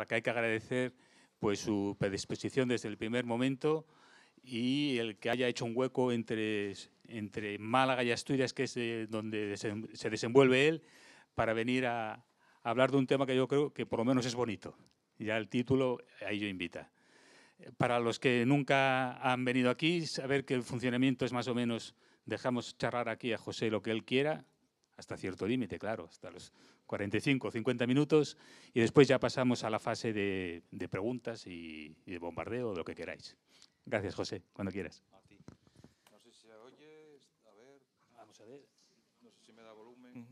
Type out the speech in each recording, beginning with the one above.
la que hay que agradecer pues su predisposición desde el primer momento y el que haya hecho un hueco entre Málaga y Asturias, que es donde se desenvuelve él, para venir a hablar de un tema que yo creo que por lo menos es bonito. Ya el título ahí yo invita. Para los que nunca han venido aquí, saber que el funcionamiento es más o menos, dejamos charlar aquí a José lo que él quiera, hasta cierto límite, claro, hasta los 45 o 50 minutos, y después ya pasamos a la fase de preguntas y de bombardeo, lo que queráis. Gracias, José, cuando quieras. A ti. No sé si se oye, a ver. Vamos a ver. No sé si me da volumen.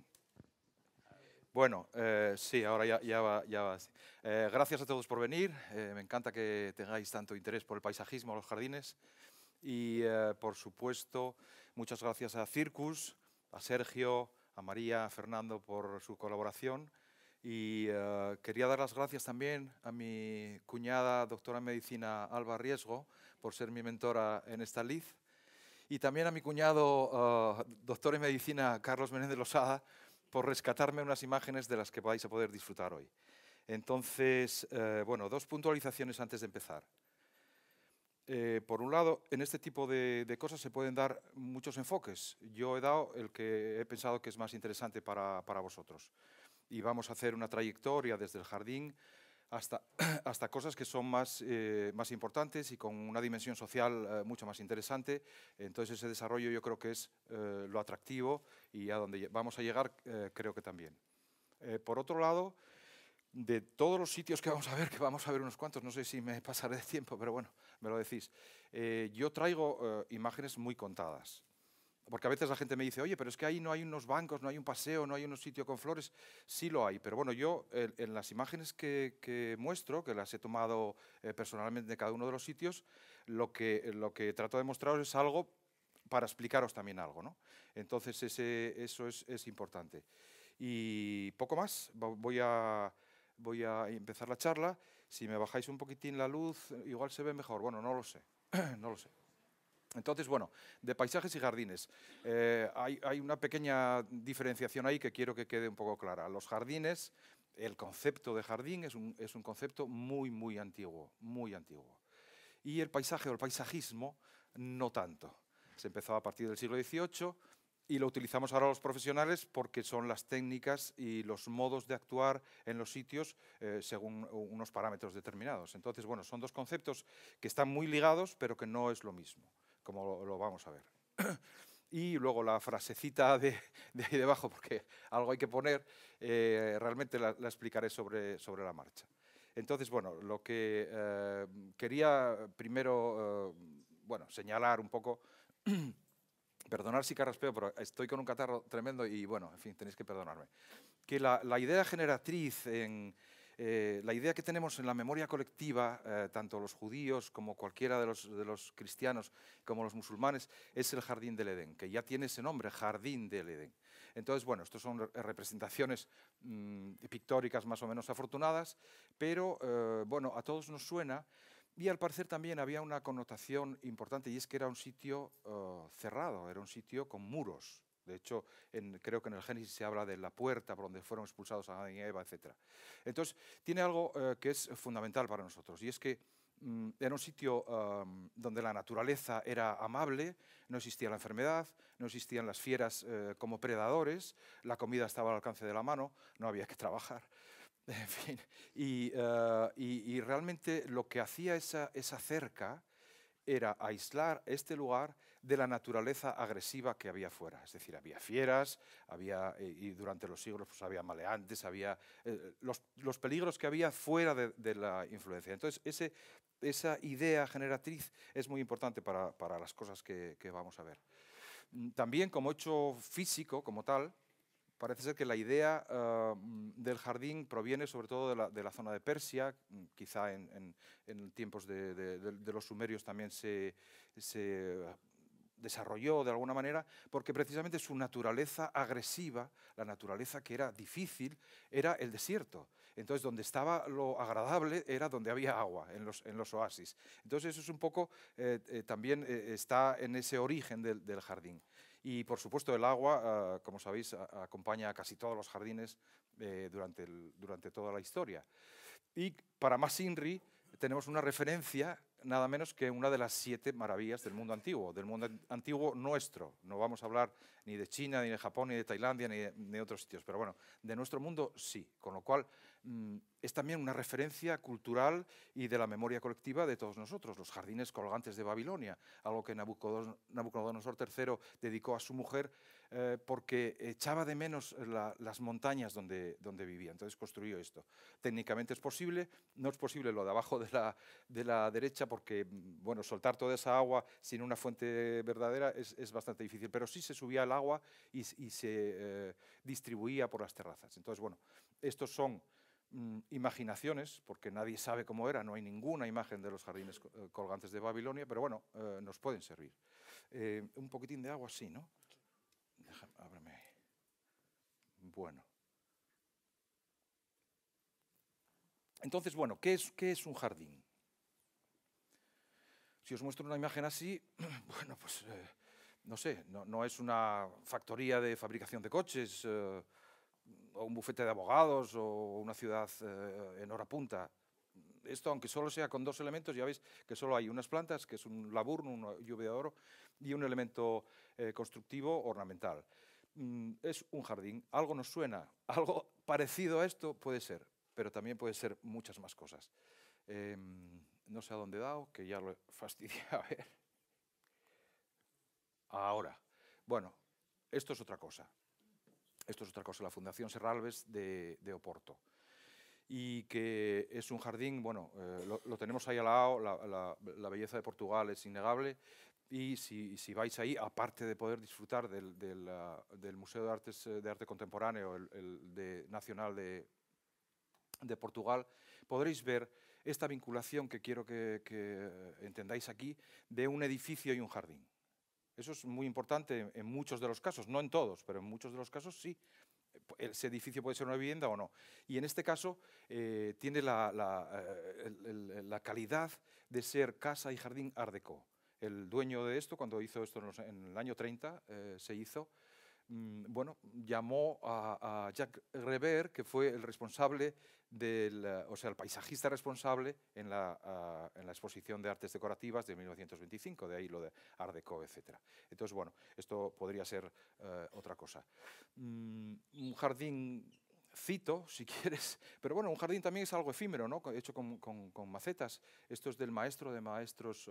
Bueno, sí, ahora ya va. Gracias a todos por venir. Me encanta que tengáis tanto interés por el paisajismo, los jardines. Y, por supuesto, muchas gracias a Circus, a Sergio, a María, a Fernando por su colaboración. Y quería dar las gracias también a mi cuñada, doctora en medicina Alba Riesgo, por ser mi mentora en esta LID. Y también a mi cuñado, doctor en medicina Carlos Menéndez Losada, por rescatarme unas imágenes de las que vais a poder disfrutar hoy. Entonces, bueno, dos puntualizaciones antes de empezar. Por un lado, en este tipo de cosas se pueden dar muchos enfoques. Yo he dado el que he pensado que es más interesante para vosotros. Y vamos a hacer una trayectoria desde el jardín hasta cosas que son más importantes y con una dimensión social mucho más interesante. Entonces ese desarrollo yo creo que es lo atractivo y a donde vamos a llegar creo que también. Por otro lado, de todos los sitios que vamos a ver unos cuantos, no sé si me pasaré de tiempo, pero bueno, me lo decís. Yo traigo imágenes muy contadas. Porque a veces la gente me dice, oye, pero es que ahí no hay unos bancos, no hay un paseo, no hay un sitio con flores. Sí lo hay, pero bueno, yo en las imágenes que muestro, que las he tomado personalmente de cada uno de los sitios, lo que trato de mostraros es algo para explicaros también algo, ¿no? Entonces eso es importante. Y poco más, voy a empezar la charla. Si me bajáis un poquitín la luz, igual se ve mejor. Bueno, no lo sé, no lo sé. Entonces, bueno, de paisajes y jardines. Hay una pequeña diferenciación ahí que quiero que quede un poco clara. Los jardines, el concepto de jardín es un concepto muy antiguo, muy antiguo. Y el paisaje o el paisajismo, no tanto. Se empezó a partir del siglo XVIII y lo utilizamos ahora los profesionales porque son las técnicas y los modos de actuar en los sitios según unos parámetros determinados. Entonces, bueno, son dos conceptos que están muy ligados, pero que no es lo mismo, como lo vamos a ver. Y luego la frasecita de ahí debajo, porque algo hay que poner, realmente la explicaré sobre la marcha. Entonces, bueno, lo que quería primero, bueno, señalar un poco, perdonar si carraspeo, pero estoy con un catarro tremendo y, bueno, en fin, tenéis que perdonarme. Que la idea generatriz la idea que tenemos en la memoria colectiva, tanto los judíos como cualquiera de los cristianos, como los musulmanes, es el jardín del Edén, que ya tiene ese nombre, jardín del Edén. Entonces, bueno, estas son representaciones pictóricas más o menos afortunadas, pero, bueno, a todos nos suena. Y al parecer también había una connotación importante, y es que era un sitio cerrado, era un sitio con muros. De hecho, creo que en el Génesis se habla de la puerta por donde fueron expulsados Adán y Eva, etc. Entonces, tiene algo que es fundamental para nosotros, y es que era un sitio donde la naturaleza era amable, no existía la enfermedad, no existían las fieras como predadores, la comida estaba al alcance de la mano, no había que trabajar. En fin, y realmente lo que hacía esa cerca era aislar este lugar de la naturaleza agresiva que había fuera. Es decir, había fieras, y durante los siglos pues, había maleantes, había los peligros que había fuera de la influencia. Entonces, esa idea generatriz es muy importante para las cosas que vamos a ver. También como hecho físico, como tal, parece ser que la idea del jardín proviene sobre todo de la zona de Persia, quizá en tiempos de los sumerios también se desarrolló de alguna manera, porque precisamente su naturaleza agresiva, la naturaleza que era difícil, era el desierto. Entonces, donde estaba lo agradable era donde había agua, en los oasis. Entonces, eso es un poco, también está en ese origen del jardín. Y, por supuesto, el agua, como sabéis, acompaña a casi todos los jardines durante toda la historia. Y para más INRI, tenemos una referencia nada menos que una de las 7 maravillas del mundo antiguo nuestro. No vamos a hablar ni de China, ni de Japón, ni de Tailandia, ni de otros sitios, pero bueno, de nuestro mundo sí, con lo cual es también una referencia cultural y de la memoria colectiva de todos nosotros, los jardines colgantes de Babilonia, algo que Nabucodonosor III dedicó a su mujer porque echaba de menos las montañas donde vivía, entonces construyó esto. Técnicamente es posible, no es posible lo de abajo de la derecha porque, bueno, soltar toda esa agua sin una fuente verdadera es bastante difícil, pero sí se subía el agua y se distribuía por las terrazas. Entonces, bueno, estos son imaginaciones, porque nadie sabe cómo era, no hay ninguna imagen de los jardines colgantes de Babilonia, pero bueno, nos pueden servir. Un poquitín de agua, sí, ¿no? Ábreme ahí. Bueno. Entonces, bueno, ¿qué es un jardín? Si os muestro una imagen así, bueno, pues no sé, no es una factoría de fabricación de coches o un bufete de abogados o una ciudad en hora punta. Esto, aunque solo sea con 2 elementos, ya veis que solo hay unas plantas, que es un laburnum, una lluvia de oro, y un elemento constructivo ornamental. Es un jardín. Algo nos suena, algo parecido a esto puede ser, pero también puede ser muchas más cosas. No sé a dónde he dado, que ya lo fastidié a ver. Ahora, bueno, esto es otra cosa. Esto es otra cosa, la Fundación Serralves de Oporto. Y que es un jardín, bueno, lo tenemos ahí al lado, la belleza de Portugal es innegable. Y si vais ahí, aparte de poder disfrutar del Museo de Arte Contemporáneo, Nacional de Portugal, podréis ver esta vinculación que quiero que entendáis aquí de un edificio y un jardín. Eso es muy importante en muchos de los casos, no en todos, pero en muchos de los casos sí. Ese edificio puede ser una vivienda o no. Y en este caso tiene la calidad de ser casa y jardín Art Deco. El dueño de esto, cuando hizo esto en el año 30, se hizo, bueno, llamó a Jacques Revert, que fue el responsable o sea, el paisajista responsable en la exposición de artes decorativas de 1925, de ahí lo de Art Deco, etc. Entonces, bueno, esto podría ser otra cosa. Un jardincito, si quieres, pero bueno, un jardín también es algo efímero, ¿no? Hecho con macetas. Esto es del maestro de maestros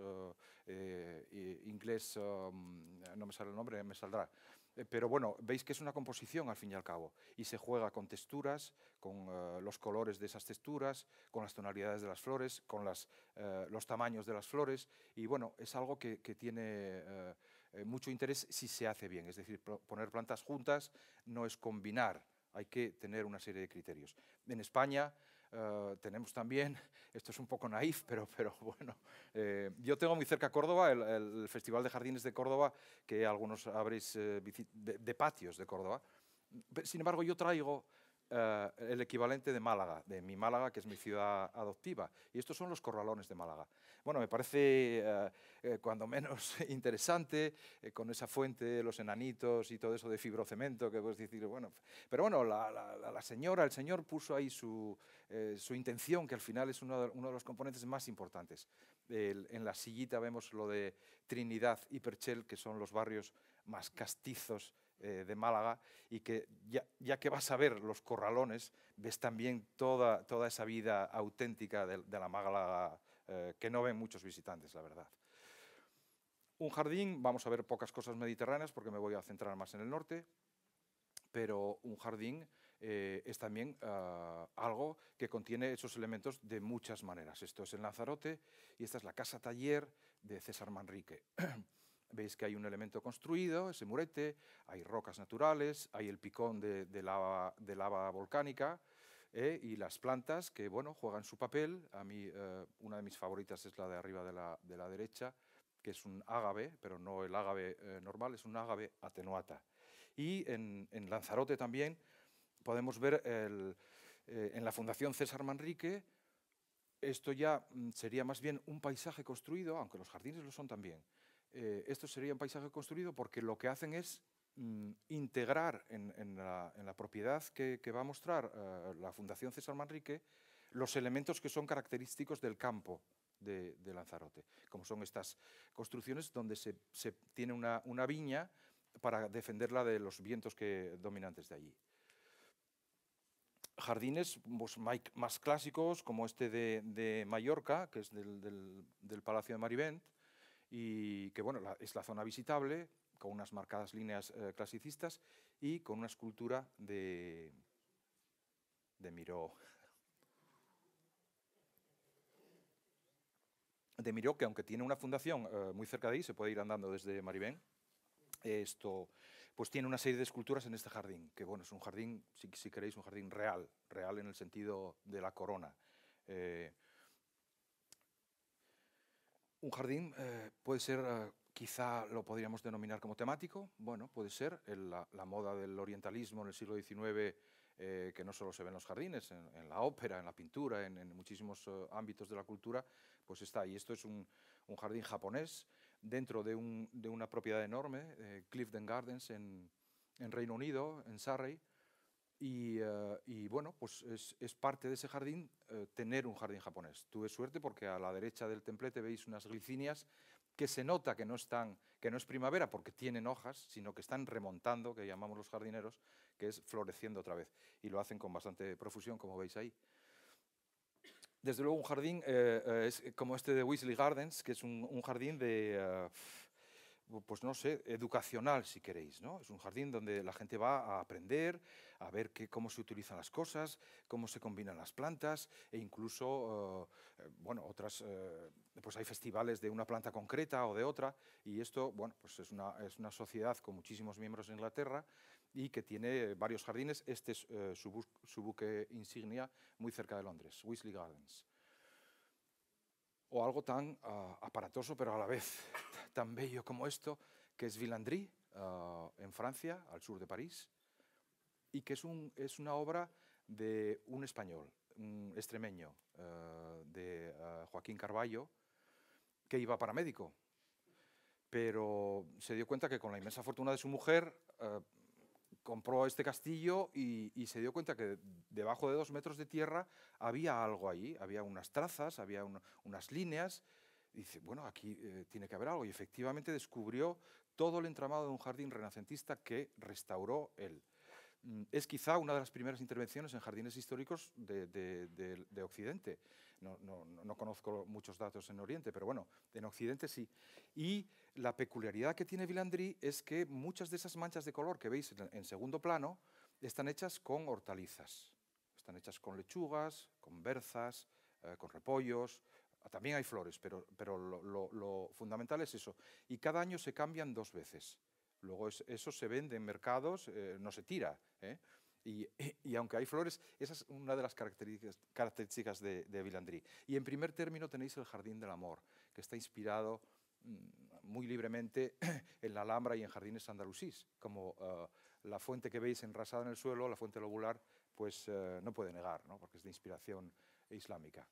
inglés, no me sale el nombre, me saldrá. Pero bueno, veis que es una composición al fin y al cabo y se juega con texturas, con los colores de esas texturas, con las tonalidades de las flores, con los tamaños de las flores y bueno, es algo que tiene mucho interés si se hace bien, es decir, poner plantas juntas no es combinar, hay que tener una serie de criterios. En España tenemos también, esto es un poco naif, pero bueno, yo tengo muy cerca Córdoba, el Festival de Jardines de Córdoba, que algunos habréis de patios de Córdoba. Sin embargo, yo traigo el equivalente de Málaga, de mi Málaga, que es mi ciudad adoptiva. Y estos son los corralones de Málaga. Bueno, me parece cuando menos interesante, con esa fuente, los enanitos y todo eso de fibrocemento, que puedes decir, bueno. Pero bueno, la señora, el señor puso ahí su intención, que al final es uno de los componentes más importantes. En la sillita vemos lo de Trinidad y Perchel, que son los barrios más castizos de Málaga, y que ya que vas a ver los corralones, ves también toda esa vida auténtica de la Málaga que no ven muchos visitantes, la verdad. Un jardín, vamos a ver pocas cosas mediterráneas porque me voy a centrar más en el norte, pero un jardín es también algo que contiene esos elementos de muchas maneras. Esto es el Lanzarote y esta es la casa taller de César Manrique. Veis que hay un elemento construido, ese murete, hay rocas naturales, hay el picón de lava volcánica y las plantas que, bueno, juegan su papel. A mí una de mis favoritas es la de arriba de la derecha, que es un ágave, pero no el ágave normal, es un ágave atenuata. Y en Lanzarote también podemos ver en la Fundación César Manrique, esto ya sería más bien un paisaje construido, aunque los jardines lo son también. Esto sería un paisaje construido porque lo que hacen es integrar en la propiedad que va a mostrar la Fundación César Manrique los elementos que son característicos del campo de Lanzarote, como son estas construcciones donde se tiene una viña para defenderla de los vientos dominantes de allí. Jardines pues, más clásicos, como este de Mallorca, que es del Palacio de Marivent, y que bueno, es la zona visitable, con unas marcadas líneas clasicistas y con una escultura de Miró. De Miró, que aunque tiene una fundación muy cerca de ahí, se puede ir andando desde Marivent, pues tiene una serie de esculturas en este jardín, que bueno, es un jardín, si queréis, un jardín real en el sentido de la corona. Un jardín puede ser, quizá lo podríamos denominar como temático, bueno, puede ser la moda del orientalismo en el siglo XIX, que no solo se ve en los jardines, en la ópera, en la pintura, en muchísimos ámbitos de la cultura, pues está ahí. Esto es un jardín japonés dentro de una propiedad enorme, Clifton Gardens en Reino Unido, en Surrey, y bueno, pues es parte de ese jardín tener un jardín japonés. Tuve suerte porque a la derecha del templete veis unas glicinias que se nota que no es primavera porque tienen hojas, sino que están remontando, que llamamos los jardineros, que es floreciendo otra vez. Y lo hacen con bastante profusión, como veis ahí. Desde luego un jardín es como este de Weasley Gardens, que es un jardín pues no sé, educacional, si queréis, ¿no? Es un jardín donde la gente va a aprender, a ver cómo se utilizan las cosas, cómo se combinan las plantas, e incluso, bueno, pues hay festivales de una planta concreta o de otra, y esto, bueno, pues es una sociedad con muchísimos miembros en Inglaterra y que tiene varios jardines. Este es su buque insignia muy cerca de Londres, Weasley Gardens. O algo tan aparatoso, pero a la vez tan bello como esto, que es Villandry, en Francia, al sur de París, y que es una obra de un español, un extremeño, de Joaquín Carballo, que iba paramédico, pero se dio cuenta que con la inmensa fortuna de su mujer compró este castillo y se dio cuenta que debajo de 2 metros de tierra había algo ahí, había unas trazas, había unas líneas. Y dice, bueno, aquí tiene que haber algo. Y efectivamente descubrió todo el entramado de un jardín renacentista que restauró él. Es quizá una de las primeras intervenciones en jardines históricos de Occidente. No conozco muchos datos en Oriente, pero bueno, en Occidente sí. Y la peculiaridad que tiene Villandry es que muchas de esas manchas de color que veis en segundo plano están hechas con hortalizas. Están hechas con lechugas, con berzas, con repollos. También hay flores, pero lo fundamental es eso. Y cada año se cambian 2 veces. Luego eso se vende en mercados, no se tira. Y aunque hay flores, esa es una de las características de Villandry. Y en primer término tenéis el Jardín del Amor, que está inspirado muy libremente en la Alhambra y en jardines andalusíes, como la fuente que veis enrasada en el suelo, la fuente lobular, pues no puede negar, ¿no? Porque es de inspiración islámica.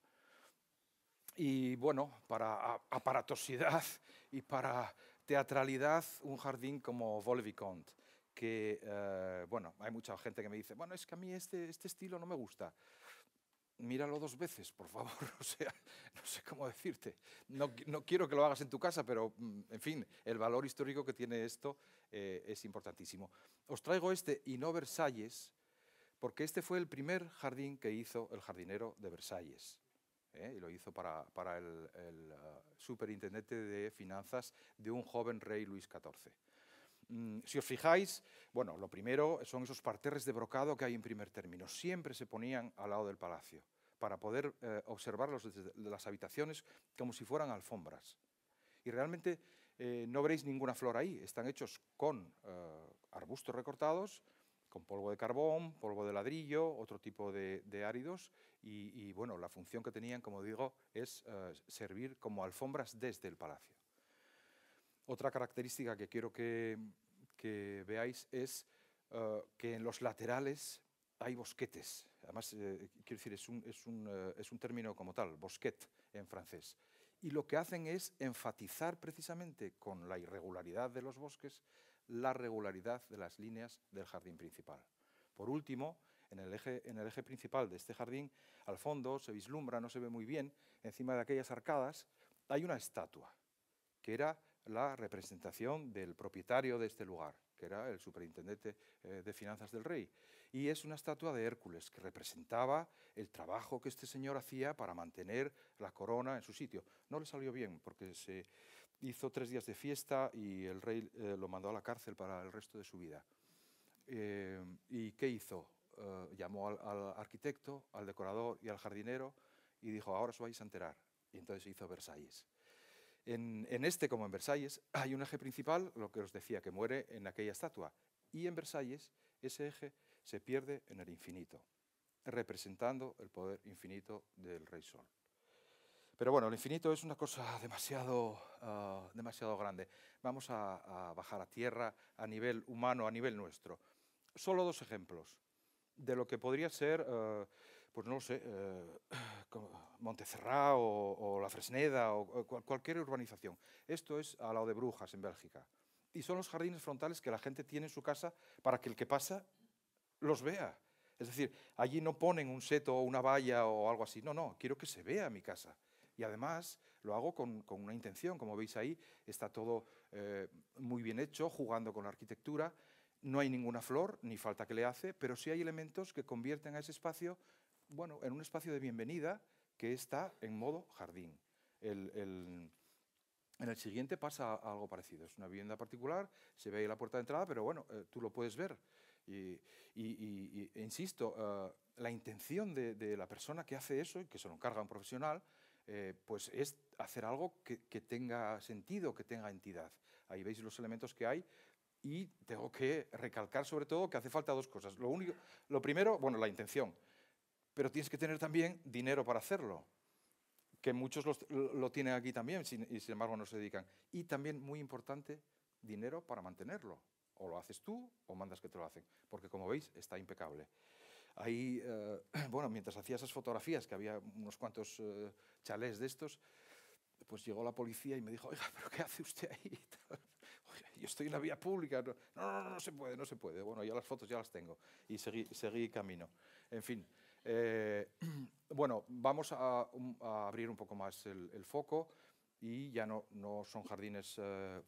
Y bueno, para aparatosidad y para teatralidad, un jardín como Vaux-le-Vicomte, que, bueno, hay mucha gente que me dice, bueno, es que a mí este estilo no me gusta. Míralo 2 veces, por favor, o sea, no sé cómo decirte. No quiero que lo hagas en tu casa, pero, en fin, el valor histórico que tiene esto es importantísimo. Os traigo este y no Versalles, porque este fue el primer jardín que hizo el jardinero de Versalles. Y lo hizo para el superintendente de finanzas de un joven rey Luis XIV. Si os fijáis, bueno, lo primero son esos parterres de brocado que hay en primer término. Siempre se ponían al lado del palacio para poder observarlos desde las habitaciones como si fueran alfombras. Y realmente no veréis ninguna flor ahí. Están hechos con arbustos recortados, con polvo de carbón, polvo de ladrillo, otro tipo de áridos, y bueno, la función que tenían, como digo, es servir como alfombras desde el palacio. Otra característica que quiero que veáis es que en los laterales hay bosquetes. Además, quiero decir, es un término como tal, bosquet en francés. Y lo que hacen es enfatizar precisamente con la irregularidad de los bosques la regularidad de las líneas del jardín principal. Por último, En el eje principal de este jardín, al fondo, se vislumbra, no se ve muy bien, encima de aquellas arcadas, hay una estatua, que era la representación del propietario de este lugar, que era el superintendente de finanzas del rey. Y es una estatua de Hércules, que representaba el trabajo que este señor hacía para mantener la corona en su sitio. No le salió bien, porque se hizo 3 días de fiesta y el rey lo mandó a la cárcel para el resto de su vida. ¿Y qué hizo? Llamó al arquitecto, al decorador y al jardinero y dijo, ahora os vais a enterar. Y entonces se hizo Versalles. En este, como en Versalles, hay un eje principal, lo que os decía, que muere en aquella estatua. Y en Versalles, ese eje se pierde en el infinito, representando el poder infinito del Rey Sol. Pero bueno, el infinito es una cosa demasiado grande. Vamos a bajar a tierra a nivel humano, a nivel nuestro. Solo 2 ejemplos de lo que podría ser, pues no lo sé, Montserrat o La Fresneda o cualquier urbanización. Esto es al lado de Brujas, en Bélgica. Y son los jardines frontales que la gente tiene en su casa para que el que pasa los vea. Es decir, allí no ponen un seto o una valla o algo así. No, no, quiero que se vea mi casa. Y además lo hago con una intención. Como veis ahí, está todo muy bien hecho, jugando con la arquitectura. No hay ninguna flor, ni falta que le hace, pero sí hay elementos que convierten a ese espacio, bueno, en un espacio de bienvenida que está en modo jardín. En el siguiente pasa algo parecido. Es una vivienda particular, se ve ahí la puerta de entrada, pero bueno, tú lo puedes ver. E insisto, la intención de la persona que hace eso, y que se lo encarga un profesional, pues es hacer algo que tenga sentido, que tenga entidad. Ahí veis los elementos que hay. Y tengo que recalcar sobre todo que hace falta 2 cosas. Lo primero, bueno, la intención, pero tienes que tener también dinero para hacerlo, que muchos lo tienen aquí también y sin embargo no se dedican. Y también, muy importante, dinero para mantenerlo. O lo haces tú o mandas que te lo hacen, porque como veis está impecable. Ahí, bueno, mientras hacía esas fotografías, que había unos cuantos chalés de estos, pues llegó la policía y me dijo, oiga, ¿pero qué hace usted ahí? Yo estoy en la vía pública. No se puede, no se puede. Bueno, ya las fotos ya las tengo. Y seguí camino. En fin. Bueno, vamos a abrir un poco más el foco y ya no son jardines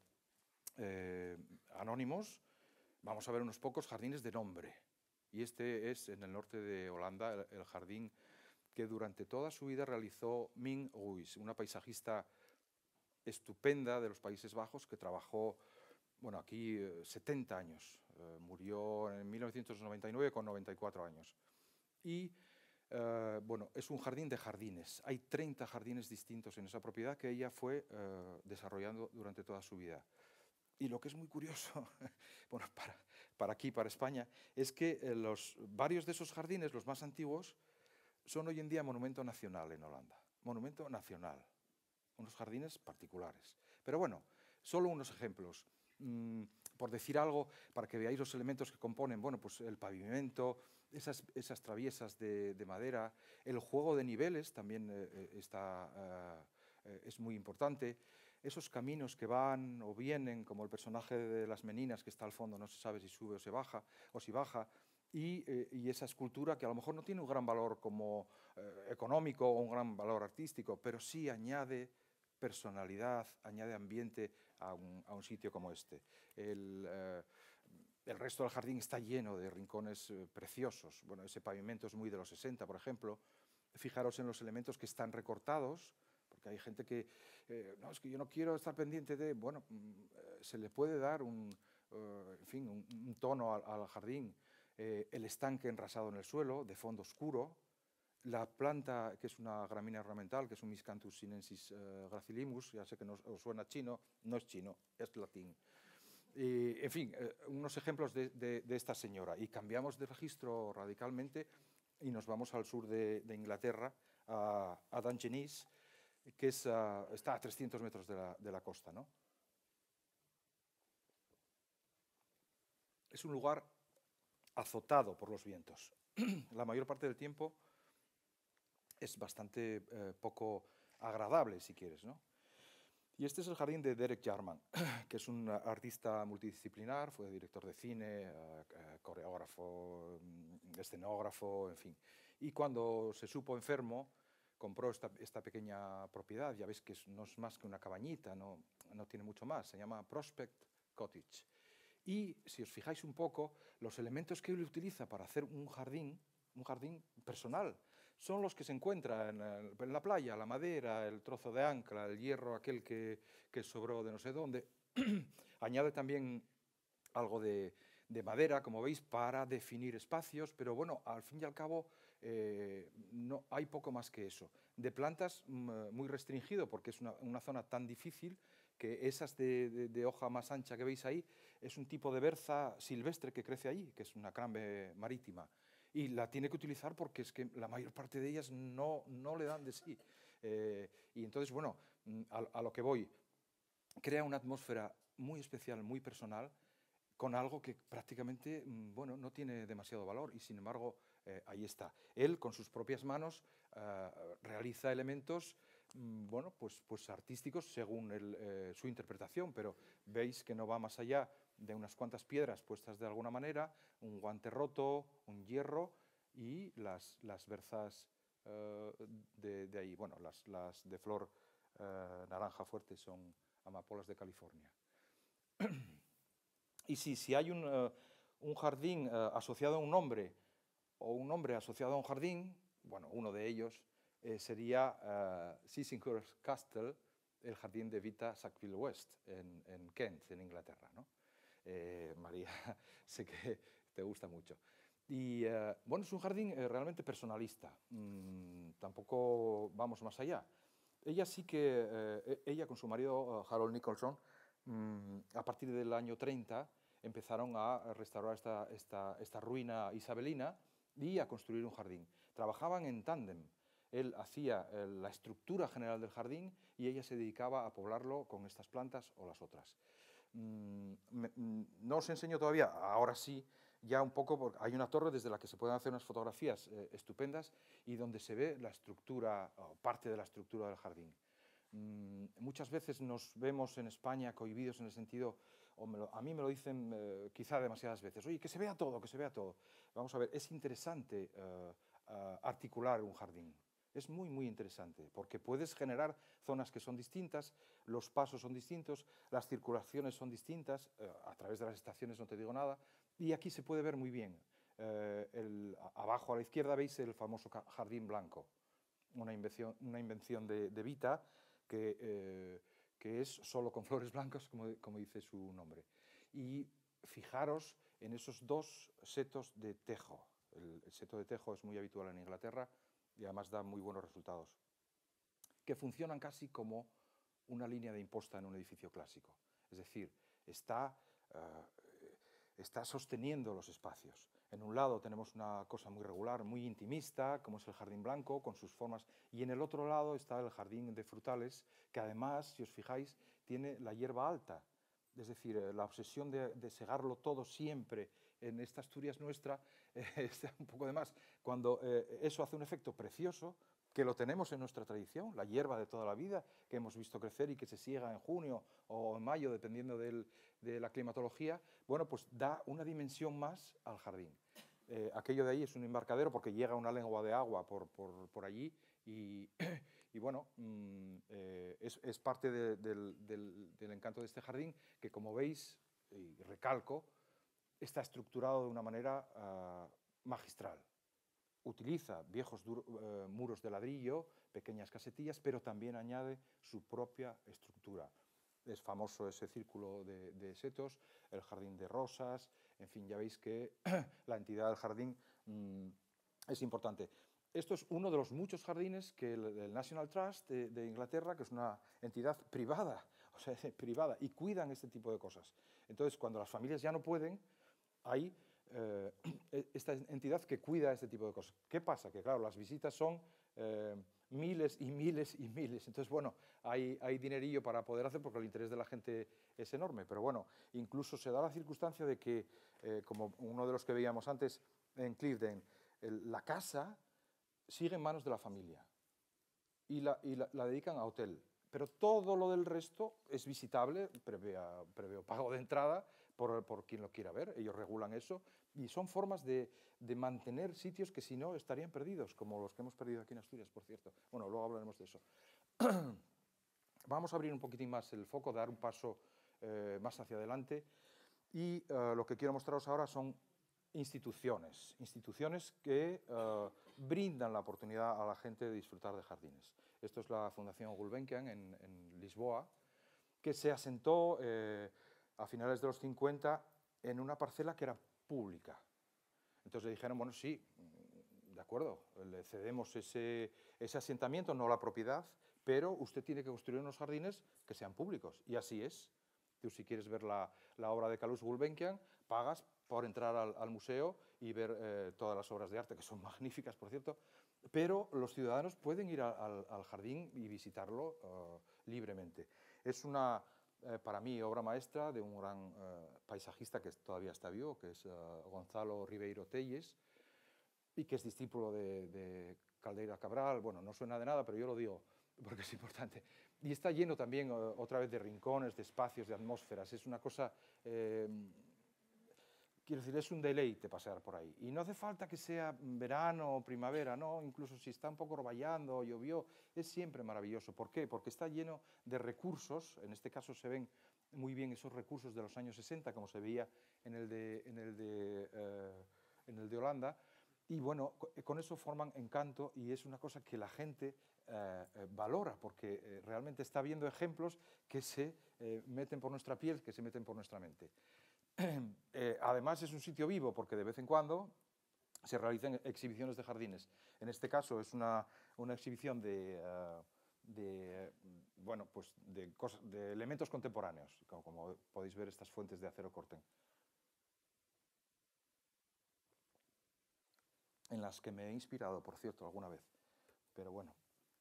anónimos. Vamos a ver unos pocos jardines de nombre. Y este es en el norte de Holanda, el jardín que durante toda su vida realizó Mien Ruijs, una paisajista estupenda de los Países Bajos que trabajó, bueno, aquí 70 años. Murió en 1999 con 94 años. Y, bueno, es un jardín de jardines. Hay 30 jardines distintos en esa propiedad que ella fue desarrollando durante toda su vida. Y lo que es muy curioso, bueno, para aquí, para España, es que varios de esos jardines, los más antiguos, son hoy en día monumento nacional en Holanda. Monumento nacional. Unos jardines particulares. Pero bueno, solo unos ejemplos. Por decir algo, para que veáis los elementos que componen, bueno, pues el pavimento, esas traviesas de madera, el juego de niveles también es muy importante. Esos caminos que van o vienen, como el personaje de las meninas que está al fondo, no se sabe si sube o si baja, y esa escultura que a lo mejor no tiene un gran valor como económico o un gran valor artístico, pero sí añade personalidad, añade ambiente a un sitio como este. El resto del jardín está lleno de rincones preciosos. Bueno, ese pavimento es muy de los 60, por ejemplo. Fijaros en los elementos que están recortados, porque hay gente que, no, es que yo no quiero estar pendiente de, bueno, se le puede dar en fin, un tono al jardín. El estanque enrasado en el suelo, de fondo oscuro, la planta, que es una gramínea ornamental, que es un Miscanthus sinensis gracilimus, ya sé que no os suena chino, no es chino, es latín. En fin, unos ejemplos de esta señora. Y cambiamos de registro radicalmente y nos vamos al sur de Inglaterra, a Dungeness, que está a 300 metros de la costa, ¿no? Es un lugar azotado por los vientos. La mayor parte del tiempo es bastante poco agradable, si quieres, ¿no? Y este es el jardín de Derek Jarman, que es un artista multidisciplinar, fue director de cine, coreógrafo, escenógrafo, en fin. Y cuando se supo enfermo, compró esta pequeña propiedad. Ya veis que no es más que una cabañita, no tiene mucho más. Se llama Prospect Cottage. Y si os fijáis un poco, los elementos que él utiliza para hacer un jardín personal, son los que se encuentran en la playa: la madera, el trozo de ancla, el hierro aquel que sobró de no sé dónde. Añade también algo de madera, como veis, para definir espacios, pero bueno, al fin y al cabo no hay poco más que eso. De plantas muy restringido, porque es una zona tan difícil que esas de hoja más ancha que veis ahí es un tipo de berza silvestre que crece allí, que es una crambe marítima. Y la tiene que utilizar porque es que la mayor parte de ellas no le dan de sí. Y entonces, bueno, a lo que voy, crea una atmósfera muy especial, muy personal, con algo que prácticamente, bueno, no tiene demasiado valor, y sin embargo ahí está. Él, con sus propias manos, realiza elementos, bueno, pues artísticos según su interpretación, pero veis que no va más allá de unas cuantas piedras puestas de alguna manera, un guante roto, un hierro y las berzas de ahí. Bueno, las de flor naranja fuerte son amapolas de California. Y si hay un jardín asociado a un nombre, o un nombre asociado a un jardín, bueno, uno de ellos sería Sissinghurst Castle, el jardín de Vita Sackville West, en Kent, en Inglaterra, ¿no? María, sé que te gusta mucho. Y bueno, es un jardín realmente personalista, tampoco vamos más allá. Ella sí que, ella con su marido Harold Nicholson, a partir del año 30, empezaron a restaurar esta ruina isabelina y a construir un jardín. Trabajaban en tándem. Él hacía la estructura general del jardín y ella se dedicaba a poblarlo con estas plantas o las otras. No os enseño todavía, ahora sí, ya un poco, porque hay una torre desde la que se pueden hacer unas fotografías estupendas y donde se ve la estructura, o parte de la estructura del jardín. Muchas veces nos vemos en España cohibidos en el sentido, a mí me lo dicen quizá demasiadas veces: oye, que se vea todo, que se vea todo. Vamos a ver, es interesante articular un jardín. Es muy, muy interesante, porque puedes generar zonas que son distintas, los pasos son distintos, las circulaciones son distintas, a través de las estaciones no te digo nada, y aquí se puede ver muy bien. Abajo a la izquierda veis el famoso jardín blanco, una invención de Vita, que es solo con flores blancas, como dice su nombre. Y fijaros en esos dos setos de tejo. El seto de tejo es muy habitual en Inglaterra y además da muy buenos resultados, que funcionan casi como una línea de imposta en un edificio clásico. Es decir, está sosteniendo los espacios. En un lado tenemos una cosa muy regular, muy intimista, como es el jardín blanco, con sus formas, y en el otro lado está el jardín de frutales, que además, si os fijáis, tiene la hierba alta. Es decir, la obsesión de segarlo todo siempre en esta Asturias nuestra está un poco de más. Cuando eso hace un efecto precioso, que lo tenemos en nuestra tradición, la hierba de toda la vida, que hemos visto crecer y que se siega en junio o en mayo, dependiendo de la climatología, bueno, pues da una dimensión más al jardín. Aquello de ahí es un embarcadero porque llega una lengua de agua por allí y bueno, es parte del encanto de este jardín, que, como veis, y recalco, está estructurado de una manera magistral. Utiliza viejos muros de ladrillo, pequeñas casetillas, pero también añade su propia estructura. Es famoso ese círculo de setos, el jardín de rosas, en fin, ya veis que la entidad del jardín es importante. Esto es uno de los muchos jardines que el National Trust de Inglaterra, que es una entidad privada, o sea, privada, y cuidan este tipo de cosas. Entonces, cuando las familias ya no pueden, hay esta entidad que cuida este tipo de cosas. ¿Qué pasa? Que claro, las visitas son miles y miles y miles. Entonces, bueno, hay dinerillo para poder hacer, porque el interés de la gente es enorme. Pero bueno, incluso se da la circunstancia de que, como uno de los que veíamos antes en Cliveden, la casa sigue en manos de la familia y la dedican a hotel. pero todo lo del resto es visitable, previo pago de entrada, por quien lo quiera ver. Ellos regulan eso y son formas de mantener sitios que si no estarían perdidos, como los que hemos perdido aquí en Asturias, por cierto. Bueno, luego hablaremos de eso. Vamos a abrir un poquitín más el foco, dar un paso más hacia adelante y lo que quiero mostraros ahora son instituciones que brindan la oportunidad a la gente de disfrutar de jardines. Esto es la Fundación Gulbenkian en Lisboa, que se asentó a finales de los 50 en una parcela que era pública. Entonces le dijeron, bueno, sí, de acuerdo, le cedemos ese asentamiento, no la propiedad, pero usted tiene que construir unos jardines que sean públicos. Y así es. Tú, si quieres ver la obra de Carlos Gulbenkian, pagas por entrar al museo y ver todas las obras de arte, que son magníficas, por cierto, pero los ciudadanos pueden ir al jardín y visitarlo libremente. Es una, para mí, obra maestra de un gran paisajista que todavía está vivo, que es Gonzalo Ribeiro Telles, y que es discípulo de Caldeira Cabral. Bueno, no suena de nada, pero yo lo digo porque es importante. Y está lleno también, otra vez, de rincones, de espacios, de atmósferas. Es una cosa, quiero decir, es un deleite pasear por ahí. Y no hace falta que sea verano o primavera, no, incluso si está un poco roballando o llovió, es siempre maravilloso. ¿Por qué? Porque está lleno de recursos, en este caso se ven muy bien esos recursos de los años 60, como se veía en el de Holanda, y bueno, con eso forman encanto y es una cosa que la gente valora, porque realmente está viendo ejemplos que se meten por nuestra piel, que se meten por nuestra mente. Además es un sitio vivo, porque de vez en cuando se realizan exhibiciones de jardines. En este caso es una exhibición bueno, pues de elementos contemporáneos, como podéis ver estas fuentes de acero corten, en las que me he inspirado, por cierto, alguna vez. Pero bueno.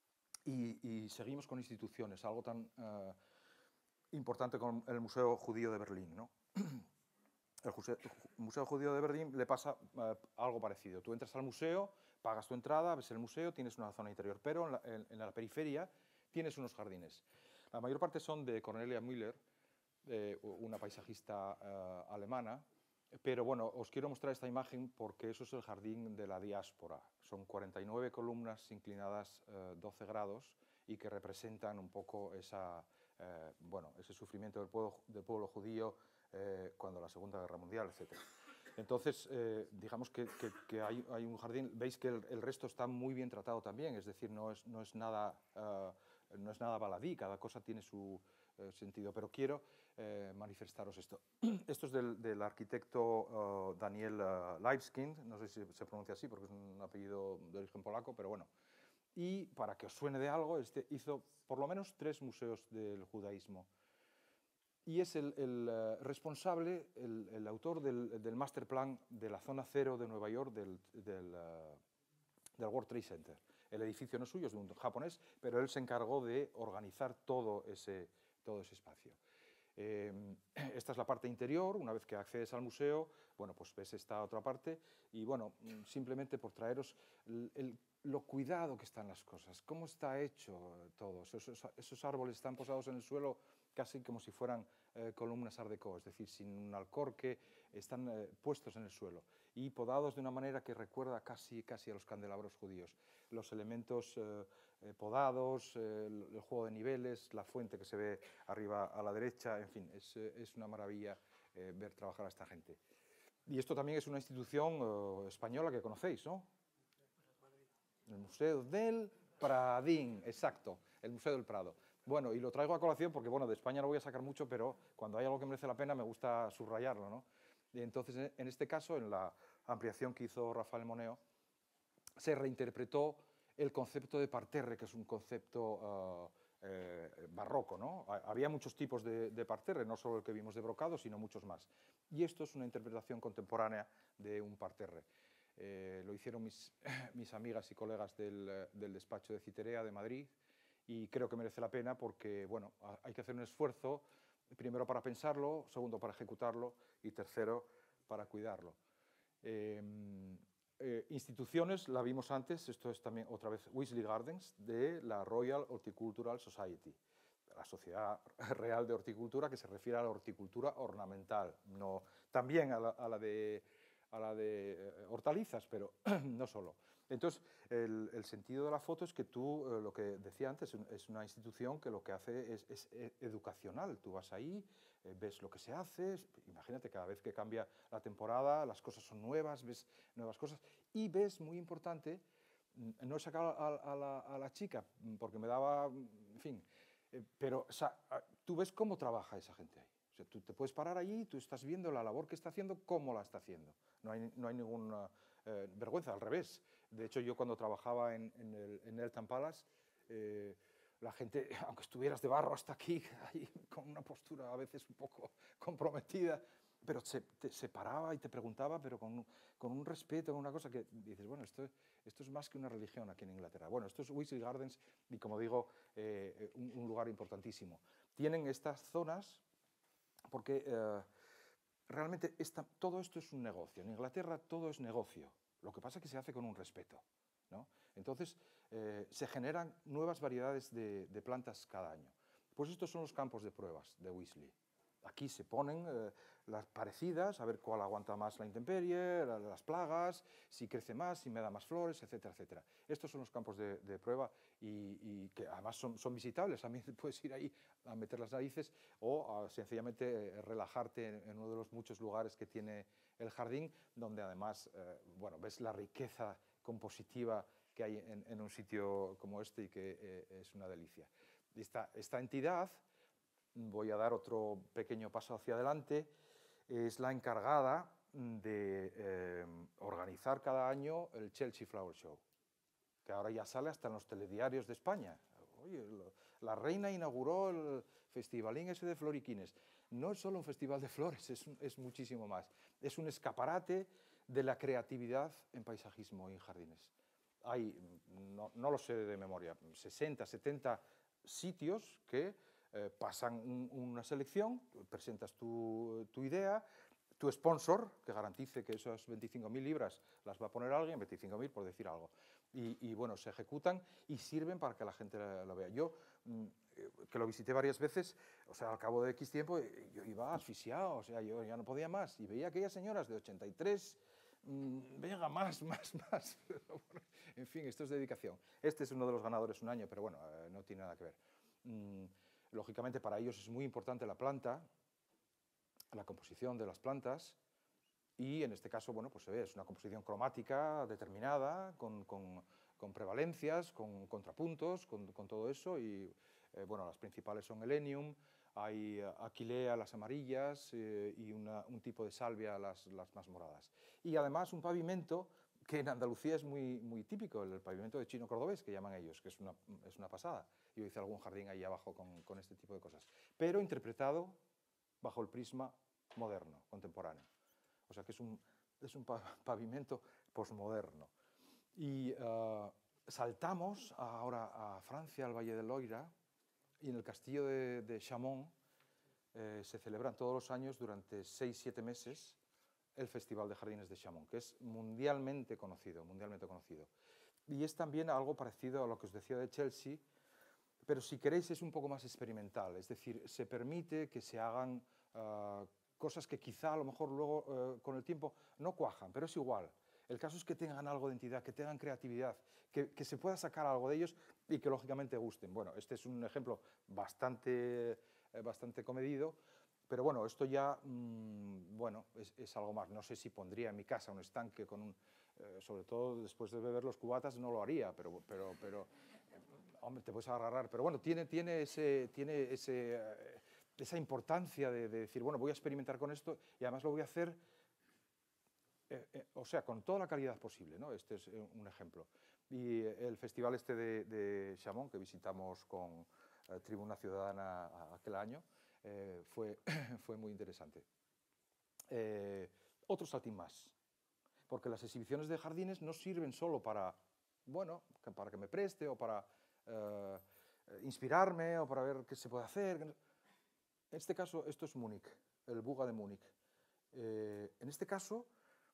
Y seguimos con instituciones, algo tan importante como el Museo Judío de Berlín, ¿no? El Museo Judío de Berlín le pasa algo parecido. Tú entras al museo, pagas tu entrada, ves el museo, tienes una zona interior, pero en la periferia tienes unos jardines. La mayor parte son de Cornelia Müller, una paisajista alemana, pero bueno, os quiero mostrar esta imagen porque eso es el jardín de la diáspora. Son 49 columnas inclinadas 12 grados y que representan un poco bueno, ese sufrimiento del pueblo judío cuando la Segunda Guerra Mundial, etc. Entonces, digamos que hay un jardín, veis que el resto está muy bien tratado también, es decir, no es nada baladí, cada cosa tiene su sentido, pero quiero manifestaros esto. Esto es del arquitecto Daniel Libeskind, no sé si se pronuncia así porque es un apellido de origen polaco, pero bueno. Y para que os suene de algo, hizo por lo menos 3 museos del judaísmo. Y es el responsable, el autor del master plan de la zona cero de Nueva York del World Trade Center. El edificio no es suyo, es de un japonés, pero él se encargó de organizar todo ese espacio. Esta es la parte interior. Una vez que accedes al museo, bueno, pues ves esta otra parte y bueno, simplemente por traeros lo cuidado que están las cosas, cómo está hecho todo. Esos árboles están posados en el suelo casi como si fueran columnas art déco, es decir, sin un alcorque, están puestos en el suelo y podados de una manera que recuerda casi a los candelabros judíos. Los elementos podados, el juego de niveles, la fuente que se ve arriba a la derecha, en fin, es una maravilla ver trabajar a esta gente. Y esto también es una institución española que conocéis, ¿no? El Museo del Pradín, exacto, el Museo del Prado. Bueno, y lo traigo a colación porque, bueno, de España no voy a sacar mucho, pero cuando hay algo que merece la pena me gusta subrayarlo, ¿no? Y entonces, en este caso, en la ampliación que hizo Rafael Moneo, se reinterpretó el concepto de parterre, que es un concepto barroco, ¿no? Había muchos tipos de parterre, no solo el que vimos de brocado, sino muchos más. Y esto es una interpretación contemporánea de un parterre. Lo hicieron mis amigas y colegas del despacho de Citerea de Madrid y creo que merece la pena porque, bueno, hay que hacer un esfuerzo, primero para pensarlo, segundo para ejecutarlo y tercero para cuidarlo. Instituciones, la vimos antes, esto es también otra vez Weasley Gardens de la Royal Horticultural Society. la Sociedad Real de Horticultura, que se refiere a la horticultura ornamental, no, también a la de hortalizas, pero no solo. Entonces, el sentido de la foto es que tú, lo que decía antes, es una institución que lo que hace es educacional. Tú vas ahí, ves lo que se hace, imagínate, cada vez que cambia la temporada, las cosas son nuevas, ves nuevas cosas, y ves, muy importante, no he sacado a la chica porque me daba, en fin, pero o sea, tú ves cómo trabaja esa gente ahí. O sea, tú te puedes parar allí, tú estás viendo la labor que está haciendo, cómo la está haciendo. No hay ninguna vergüenza, al revés. De hecho, yo cuando trabajaba en Eltham Palace, la gente, aunque estuvieras de barro hasta aquí, ahí, con una postura a veces un poco comprometida, pero se paraba y te preguntaba, pero con un respeto, con una cosa que dices, bueno, esto es más que una religión aquí en Inglaterra. Bueno, esto es Weasley Gardens y, como digo, un lugar importantísimo. Tienen estas zonas porque realmente todo esto es un negocio. En Inglaterra todo es negocio. Lo que pasa es que se hace con un respeto, ¿no? Entonces, se generan nuevas variedades de plantas cada año. Pues estos son los campos de pruebas de Weasley. Aquí se ponen las parecidas, a ver cuál aguanta más la intemperie, las plagas, si crece más, si me da más flores, etcétera, etcétera. Estos son los campos de prueba y que además son visitables. También puedes ir ahí a meter las narices o sencillamente relajarte en uno de los muchos lugares que tiene el jardín, donde además bueno, ves la riqueza compositiva que hay en un sitio como este y que es una delicia. Esta entidad, voy a dar otro pequeño paso hacia adelante, es la encargada de organizar cada año el Chelsea Flower Show, que ahora ya sale hasta en los telediarios de España. Oye, la reina inauguró el festivalín ese de floriquines. No es solo un festival de flores, es muchísimo más. Es un escaparate de la creatividad en paisajismo y en jardines. Hay, no lo sé de memoria, 60, 70 sitios que pasan una selección, presentas tu idea, tu sponsor, que garantice que esas 25.000 libras las va a poner alguien, 25.000 por decir algo, y bueno, se ejecutan y sirven para que la gente lo vea. Yo, que lo visité varias veces, o sea, al cabo de X tiempo, yo iba asfixiado, o sea, yo ya no podía más, y veía aquellas señoras de 83, venga, más. En fin, esto es dedicación. Este es uno de los ganadores un año, pero bueno, no tiene nada que ver. Lógicamente para ellos es muy importante la planta, la composición de las plantas, y en este caso, bueno, pues se ve, es una composición cromática determinada, con prevalencias, con contrapuntos, con todo eso, y bueno, las principales son el Elenium, hay Aquilea, las amarillas, y un tipo de salvia, las más moradas. Y además un pavimento que en Andalucía es muy típico, el pavimento de chino cordobés, que llaman ellos, que es una pasada. Yo hice algún jardín ahí abajo con este tipo de cosas, pero interpretado bajo el prisma moderno, contemporáneo. O sea que es un pavimento posmoderno. Y saltamos ahora a Francia, al Valle del Loira, y en el castillo de Chaumont se celebran todos los años durante 6-7 meses el Festival de Jardines de Chaumont, que es mundialmente conocido. Y es también algo parecido a lo que os decía de Chelsea, pero si queréis es un poco más experimental, es decir, se permite que se hagan cosas que quizá a lo mejor luego con el tiempo no cuajan, pero es igual. El caso es que tengan algo de entidad, que tengan creatividad, que se pueda sacar algo de ellos y que lógicamente gusten. Bueno, este es un ejemplo bastante comedido, pero bueno, esto ya bueno, es algo más. No sé si pondría en mi casa un estanque con un... sobre todo después de beber los cubatas no lo haría, pero hombre, te puedes agarrar. Pero bueno, tiene esa importancia de decir, bueno, voy a experimentar con esto y además lo voy a hacer, o sea, con toda la calidad posible, ¿no? Este es un ejemplo. Y el festival este de Chaumont, que visitamos con Tribuna Ciudadana aquel año, fue muy interesante. Otro saltín más, porque las exhibiciones de jardines no sirven solo para, bueno, para que me preste o para inspirarme o para ver qué se puede hacer. En este caso, esto es Múnich, el Buga de Múnich. En este caso,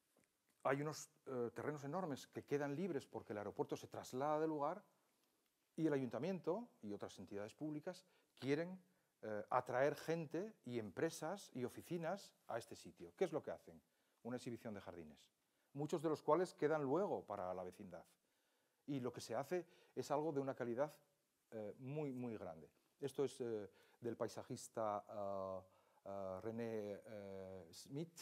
hay unos terrenos enormes que quedan libres porque el aeropuerto se traslada del lugar Y el ayuntamiento y otras entidades públicas quieren atraer gente y empresas y oficinas a este sitio. ¿Qué es lo que hacen? Una exhibición de jardines, muchos de los cuales quedan luego para la vecindad. Y lo que se hace es algo de una calidad muy, muy grande. Esto es del paisajista René Schmidt,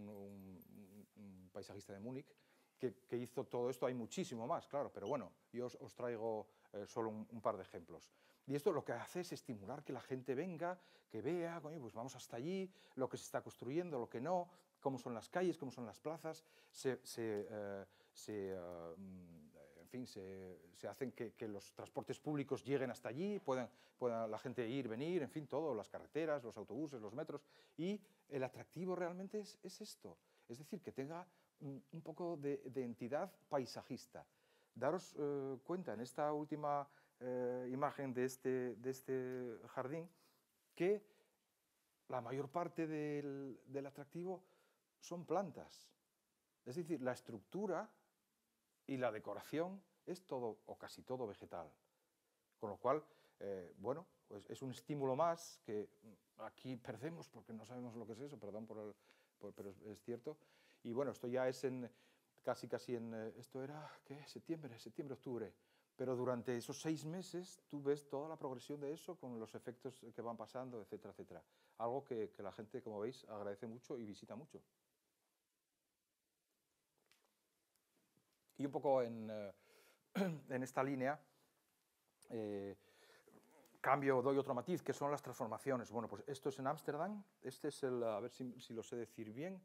un paisajista de Múnich, que hizo todo esto. Hay muchísimo más, claro, pero bueno, yo os traigo solo un par de ejemplos. Y esto lo que hace es estimular que la gente venga, que vea, coño, pues vamos hasta allí, lo que se está construyendo, lo que no, cómo son las calles, cómo son las plazas, en fin, se hacen que los transportes públicos lleguen hasta allí, pueda la gente ir, venir, en fin, todo, las carreteras, los autobuses, los metros. Y el atractivo realmente es esto, es decir, que tenga un poco de entidad paisajista. Daros cuenta en esta última imagen de este jardín que la mayor parte del atractivo son plantas. Es decir, la estructura y la decoración es todo o casi todo vegetal. Con lo cual, bueno, pues es un estímulo más que aquí perdemos porque no sabemos lo que es eso, perdón pero es cierto. Y bueno, esto ya es casi en, esto era, ¿qué? Septiembre, octubre. Pero durante esos 6 meses tú ves toda la progresión de eso con los efectos que van pasando, etcétera, etcétera. Algo que la gente, como veis, agradece mucho y visita mucho. Y un poco en esta línea, doy otro matiz, que son las transformaciones. Bueno, pues esto es en Ámsterdam. Este es a ver si lo sé decir bien,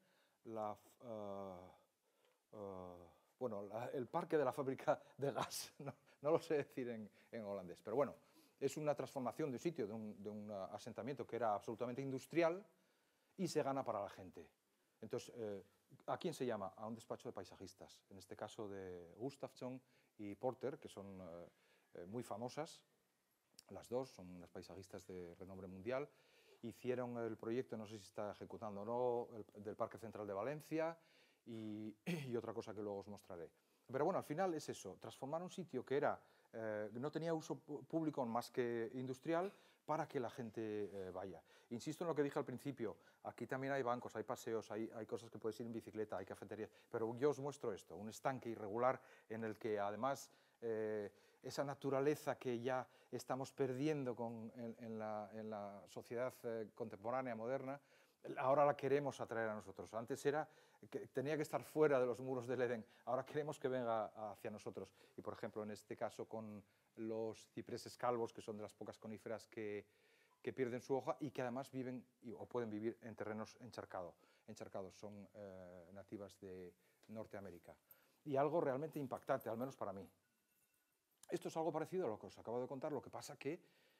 el parque de la fábrica de gas. No lo sé decir en holandés, pero bueno, es una transformación de un sitio, de un asentamiento que era absolutamente industrial y se gana para la gente. Entonces, ¿a quién se llama? A un despacho de paisajistas, en este caso de Gustafsson y Porter, que son muy famosas. Las dos son unas paisajistas de renombre mundial. Hicieron el proyecto, no sé si está ejecutando o no, del Parque Central de Valencia y otra cosa que luego os mostraré. Pero bueno, al final es eso, transformar un sitio que no tenía uso público más que industrial para que la gente vaya. Insisto en lo que dije al principio, aquí también hay bancos, hay paseos, hay cosas que puedes ir en bicicleta, hay cafeterías, pero yo os muestro esto, un estanque irregular en el que además esa naturaleza que ya estamos perdiendo en la sociedad contemporánea, moderna, ahora la queremos atraer a nosotros. Antes tenía que estar fuera de los muros del Edén, ahora queremos que venga hacia nosotros. Y por ejemplo, en este caso con los cipreses calvos, que son de las pocas coníferas que pierden su hoja y que además viven o pueden vivir en terrenos encharcados. Son nativas de Norteamérica. Y algo realmente impactante, al menos para mí. Esto es algo parecido a lo que os acabo de contar, lo que pasa que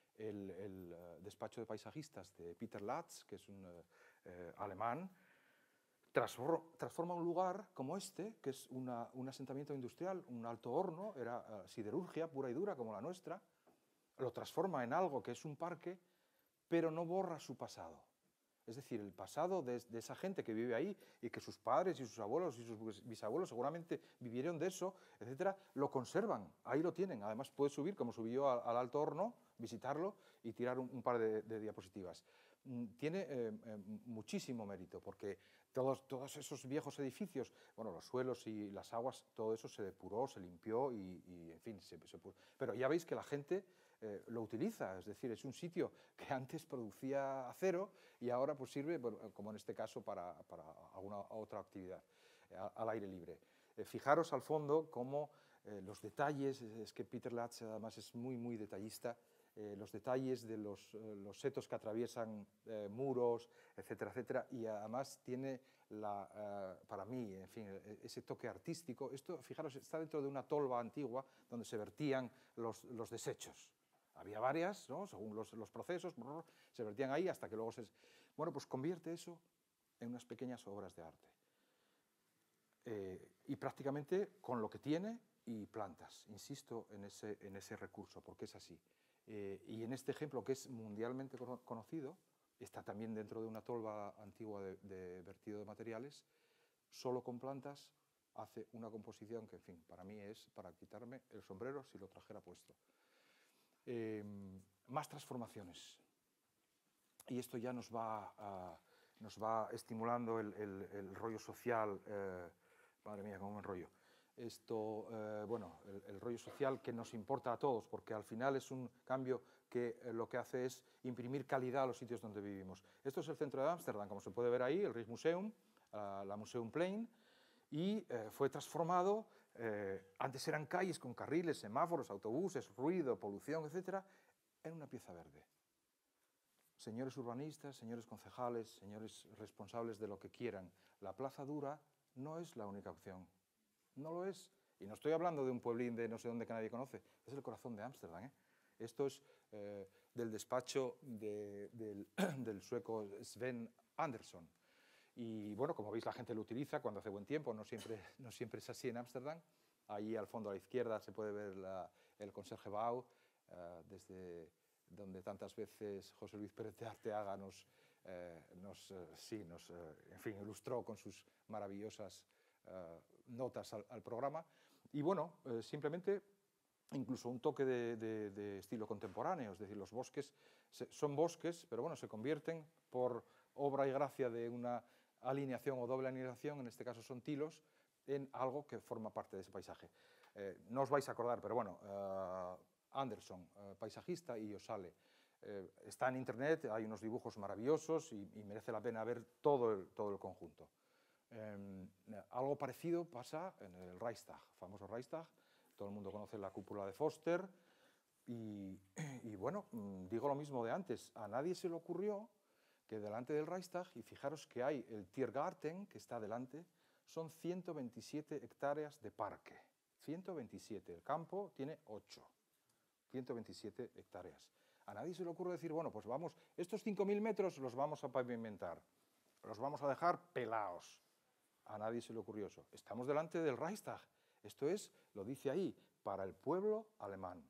el despacho de paisajistas de Peter Latz, que es un alemán, transforma un lugar como este, que es un asentamiento industrial, un alto horno, era siderurgia pura y dura como la nuestra, lo transforma en algo que es un parque, pero no borra su pasado. Es decir, el pasado de esa gente que vive ahí y que sus padres y sus abuelos y sus bisabuelos seguramente vivieron de eso, etcétera, lo conservan, ahí lo tienen. Además puedes subir, como subió al Alto Horno, visitarlo y tirar un par de diapositivas. Tiene muchísimo mérito porque todos esos viejos edificios, bueno, los suelos y las aguas, todo eso se depuró, se limpió y en fin, se puso. Pero ya veis que la gente lo utiliza, es decir, es un sitio que antes producía acero y ahora pues sirve, como en este caso, para alguna otra actividad al aire libre. Fijaros al fondo cómo los detalles, es que Peter Latz además es muy, muy detallista, los detalles de los setos que atraviesan muros, etcétera, etcétera, y además tiene, para mí, en fin, ese toque artístico. Esto, fijaros, está dentro de una tolva antigua donde se vertían los desechos. Había varias, ¿no? Según los procesos, se vertían ahí hasta que luego Bueno, pues convierte eso en unas pequeñas obras de arte. Y prácticamente con lo que tiene y plantas. Insisto en ese recurso, porque es así. Y en este ejemplo, que es mundialmente conocido, está también dentro de una tolva antigua de vertido de materiales, solo con plantas hace una composición que, en fin, para mí es para quitarme el sombrero si lo trajera puesto. más transformaciones. Y esto ya nos va estimulando el rollo social. Madre mía, cómo me enrollo. Esto, bueno, el rollo social que nos importa a todos, porque al final es un cambio que lo que hace es imprimir calidad a los sitios donde vivimos. Esto es el centro de Ámsterdam, como se puede ver ahí, el Rijksmuseum, la Museumplein, y fue transformado. Antes eran calles con carriles, semáforos, autobuses, ruido, polución, etcétera, en una pieza verde. Señores urbanistas, señores concejales, señores responsables de lo que quieran, la Plaza Dura no es la única opción. No lo es. Y no estoy hablando de un pueblín de no sé dónde que nadie conoce. Es el corazón de Ámsterdam. Esto es del despacho del sueco Sven Andersson. Y bueno, como veis, la gente lo utiliza cuando hace buen tiempo. No siempre es así en Ámsterdam. Ahí al fondo a la izquierda se puede ver el Concertgebouw, desde donde tantas veces José Luis Pérez de Arteaga en fin, ilustró con sus maravillosas notas al programa. Y bueno, simplemente incluso un toque de estilo contemporáneo, es decir, los bosques son bosques, pero bueno, se convierten por obra y gracia de una alineación o doble alineación, en este caso son tilos, en algo que forma parte de ese paisaje. No os vais a acordar, pero bueno, Anderson, paisajista, y os sale. Está en internet, hay unos dibujos maravillosos y merece la pena ver todo el conjunto. Algo parecido pasa en el Reichstag, famoso Reichstag. Todo el mundo conoce la cúpula de Foster. Y bueno, digo lo mismo de antes. A nadie se le ocurrió que delante del Reichstag, y fijaros que hay el Tiergarten, que está delante, son 127 hectáreas de parque. 127. El campo tiene 8. 127 hectáreas. A nadie se le ocurre decir, bueno, pues vamos, estos 5.000 metros los vamos a pavimentar, los vamos a dejar pelados. A nadie se le ocurrió eso. Estamos delante del Reichstag. Esto es, lo dice ahí, para el pueblo alemán.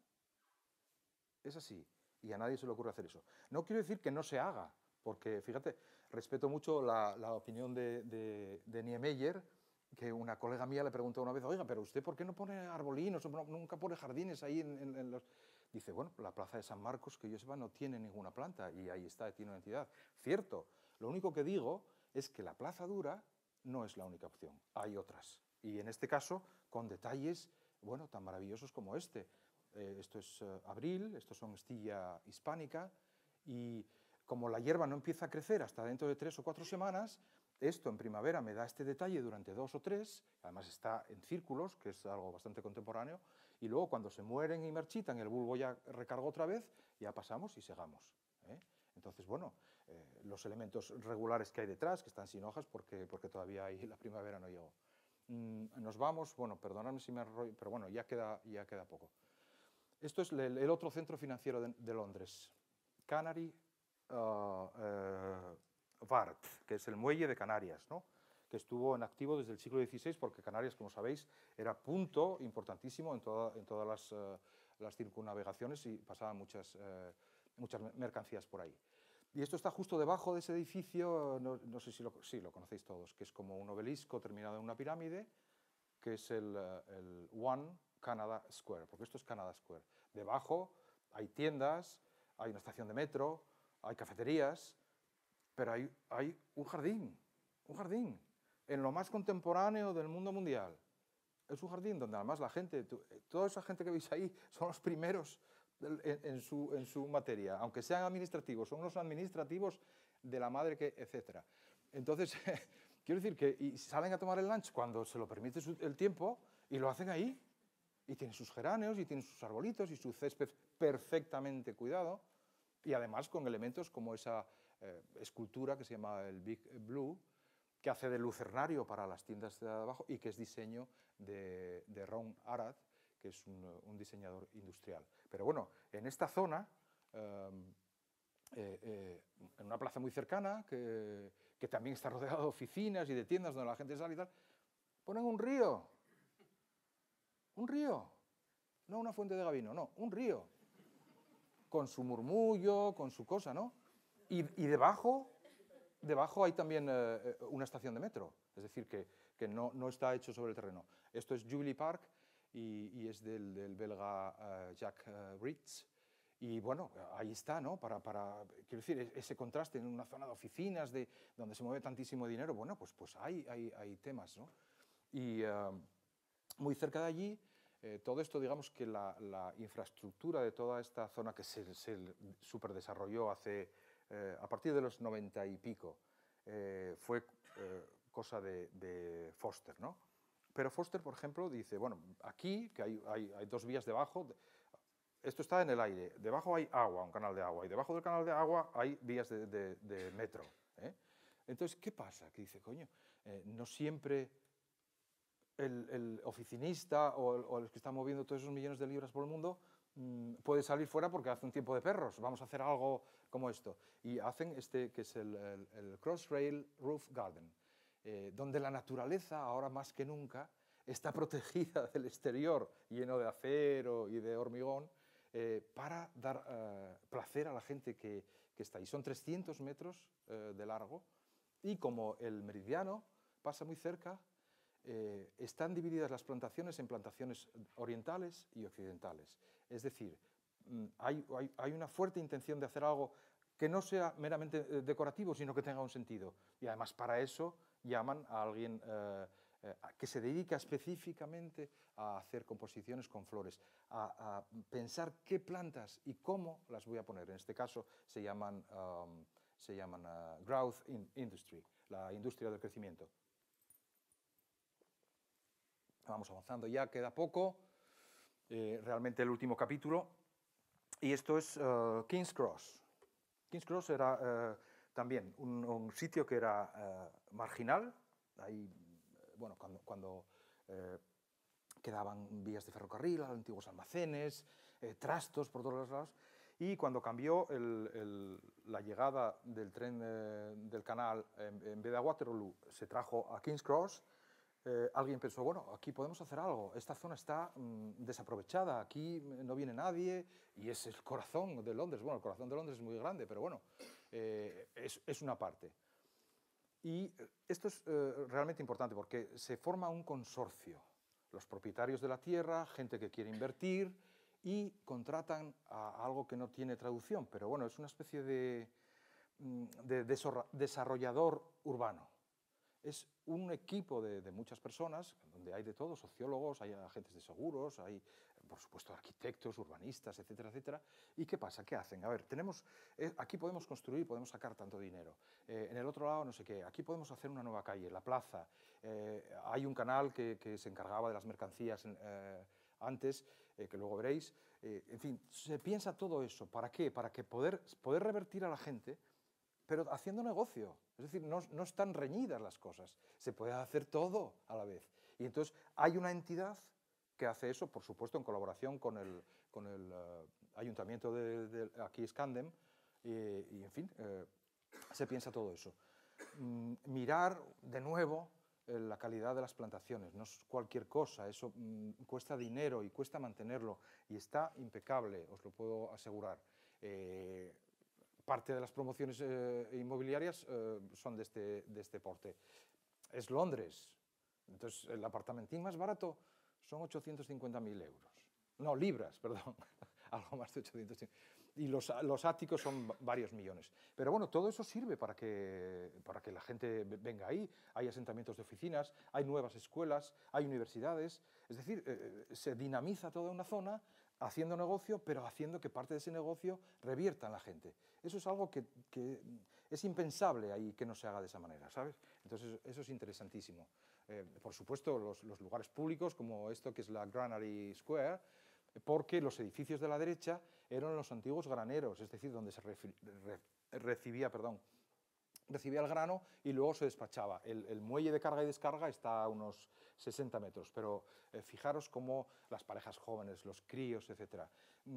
Es así. Y a nadie se le ocurre hacer eso. No quiero decir que no se haga, porque, fíjate, respeto mucho la opinión de Niemeyer, que una colega mía le preguntó una vez, oiga, pero ¿usted por qué no pone arbolinos, nunca pone jardines ahí en los...? Dice, bueno, la plaza de San Marcos, que yo sepa, no tiene ninguna planta, y ahí está, tiene una entidad. Cierto. Lo único que digo es que la Plaza Dura no es la única opción, hay otras. Y en este caso, con detalles, bueno, tan maravillosos como este. Esto es abril, estos son Estilla hispánica, y como la hierba no empieza a crecer hasta dentro de 3 o 4 semanas, esto en primavera me da este detalle durante 2 o 3, además está en círculos, que es algo bastante contemporáneo, y luego cuando se mueren y marchitan, el bulbo ya recargó otra vez, ya pasamos y segamos. Entonces, bueno, los elementos regulares que hay detrás, que están sin hojas, porque todavía la primavera no llegó. Nos vamos, bueno, perdonadme si me arroyo, pero bueno, ya queda poco. Esto es el otro centro financiero de Londres, Canary Wharf, que es el muelle de Canarias, ¿no? Que estuvo en activo desde el siglo XVI, porque Canarias, como sabéis, era punto importantísimo en todas las circunnavegaciones y pasaban muchas mercancías por ahí. Y esto está justo debajo de ese edificio, no sé si lo conocéis todos, que es como un obelisco terminado en una pirámide, que es el One Canada Square, porque esto es Canada Square. Debajo hay tiendas, hay una estación de metro, hay cafeterías, pero hay un jardín, en lo más contemporáneo del mundo mundial. Es un jardín donde además la gente, toda esa gente que veis ahí, son los primeros en su materia, aunque sean administrativos, son los administrativos de la madre que, etcétera. Entonces, quiero decir que y salen a tomar el lunch cuando se lo permite el tiempo y lo hacen ahí. Y tienen sus geráneos, y tienen sus arbolitos, y su césped perfectamente cuidado, y además con elementos como esa escultura que se llama el Big Blue, que hace de lucernario para las tiendas de abajo y que es diseño de Ron Arad, que es un diseñador industrial. Pero bueno, en esta zona, en una plaza muy cercana, que también está rodeada de oficinas y de tiendas donde la gente sale y tal, ponen un río. Un río. No una fuente de Gabino, no, un río. Con su murmullo, con su cosa, ¿no? Y debajo hay también una estación de metro, es decir, que no está hecho sobre el terreno. Esto es Jubilee Park y es del belga Jacques Ritz. Y bueno, ahí está, ¿no? Quiero decir, ese contraste en una zona de oficinas donde se mueve tantísimo dinero, bueno, pues hay temas, ¿no? Y muy cerca de allí, todo esto, digamos que la infraestructura de toda esta zona que se superdesarrolló a partir de los 90 y pico, fue cosa de Foster, ¿no? Pero Foster, por ejemplo, dice, bueno, aquí, que hay dos vías debajo, esto está en el aire, debajo hay agua, un canal de agua, y debajo del canal de agua hay vías de metro. Entonces, ¿qué pasa? Que dice, coño, no siempre el oficinista o el que está moviendo todos esos millones de libras por el mundo puede salir fuera porque hace un tiempo de perros, vamos a hacer algo como esto. Y hacen que es el Crossrail Roof Garden, donde la naturaleza, ahora más que nunca, está protegida del exterior, lleno de acero y de hormigón, para dar placer a la gente que está ahí. Son 300 metros de largo y como el meridiano pasa muy cerca, están divididas las plantaciones en plantaciones orientales y occidentales. Es decir, hay una fuerte intención de hacer algo que no sea meramente decorativo, sino que tenga un sentido. Y además para eso llaman a alguien que se dedica específicamente a hacer composiciones con flores, a pensar qué plantas y cómo las voy a poner. En este caso se llaman growth industry, la industria del crecimiento. Vamos avanzando ya, queda poco, realmente el último capítulo, y esto es King's Cross. King's Cross era también un sitio que era marginal, ahí, bueno, cuando quedaban vías de ferrocarril, antiguos almacenes, trastos por todos los lados, y cuando cambió la llegada del tren del canal, en vez de a Waterloo, se trajo a King's Cross. Alguien pensó, bueno, aquí podemos hacer algo, esta zona está desaprovechada, aquí no viene nadie y es el corazón de Londres. Bueno, el corazón de Londres es muy grande, pero bueno, es una parte. Y esto es realmente importante porque se forma un consorcio. Los propietarios de la tierra, gente que quiere invertir y contratan a algo que no tiene traducción, pero bueno, es una especie de desarrollador urbano. Es un equipo de muchas personas, donde hay de todo, sociólogos, hay agentes de seguros, hay, por supuesto, arquitectos, urbanistas, etcétera, etcétera. ¿Y qué pasa? ¿Qué hacen? A ver, aquí podemos construir, podemos sacar tanto dinero. En el otro lado, no sé qué, aquí podemos hacer una nueva calle, la plaza. Hay un canal que se encargaba de las mercancías antes, que luego veréis. En fin, se piensa todo eso. ¿Para qué? Para que poder revertir a la gente, pero haciendo negocio. Es decir, no están reñidas las cosas, se puede hacer todo a la vez. Y entonces hay una entidad que hace eso, por supuesto, en colaboración con el ayuntamiento de aquí Scandem, y en fin, se piensa todo eso. Mirar de nuevo la calidad de las plantaciones, no es cualquier cosa, eso cuesta dinero y cuesta mantenerlo, y está impecable, os lo puedo asegurar. Parte de las promociones inmobiliarias son de este porte. Es Londres, entonces el apartamentín más barato son 850.000 euros. No, libras, perdón, algo más de 850. Y los áticos son varios millones. Pero bueno, todo eso sirve para que la gente venga ahí. Hay asentamientos de oficinas, hay nuevas escuelas, hay universidades. Es decir, se dinamiza toda una zona haciendo negocio, pero haciendo que parte de ese negocio revierta en la gente. Eso es algo que es impensable ahí que no se haga de esa manera, ¿sabes? Entonces, eso es interesantísimo. Por supuesto, los lugares públicos, como esto que es la Granary Square, porque los edificios de la derecha eran los antiguos graneros, es decir, donde se recibía el grano y luego se despachaba. El muelle de carga y descarga está a unos 60 metros, pero fijaros cómo las parejas jóvenes, los críos, etc.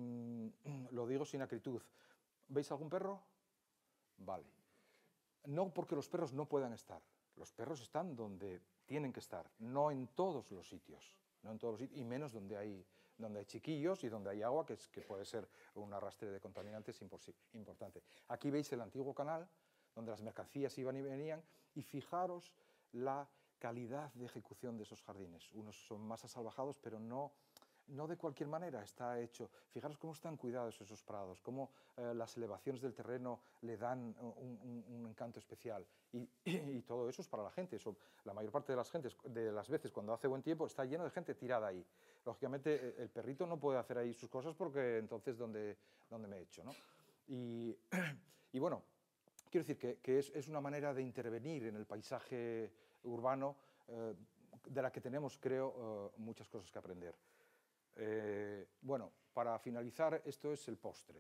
Lo digo sin acritud. ¿Veis algún perro? Vale. No porque los perros no puedan estar. Los perros están donde tienen que estar, no en todos los sitios. No en todos los sitios, y menos donde hay chiquillos y donde hay agua, que puede ser un arrastre de contaminantes importante. Aquí veis el antiguo canal, donde las mercancías iban y venían, y fijaros la calidad de ejecución de esos jardines. Unos son más asalvajados, pero no no de cualquier manera está hecho. Fijaros cómo están cuidados esos prados, cómo las elevaciones del terreno le dan un encanto especial. Y todo eso es para la gente. La mayor parte de las veces cuando hace buen tiempo está lleno de gente tirada ahí. Lógicamente el perrito no puede hacer ahí sus cosas porque entonces ¿dónde me echo, ¿no? Y bueno, quiero decir que es una manera de intervenir en el paisaje urbano de la que tenemos, creo, muchas cosas que aprender. Bueno, para finalizar, esto es el postre.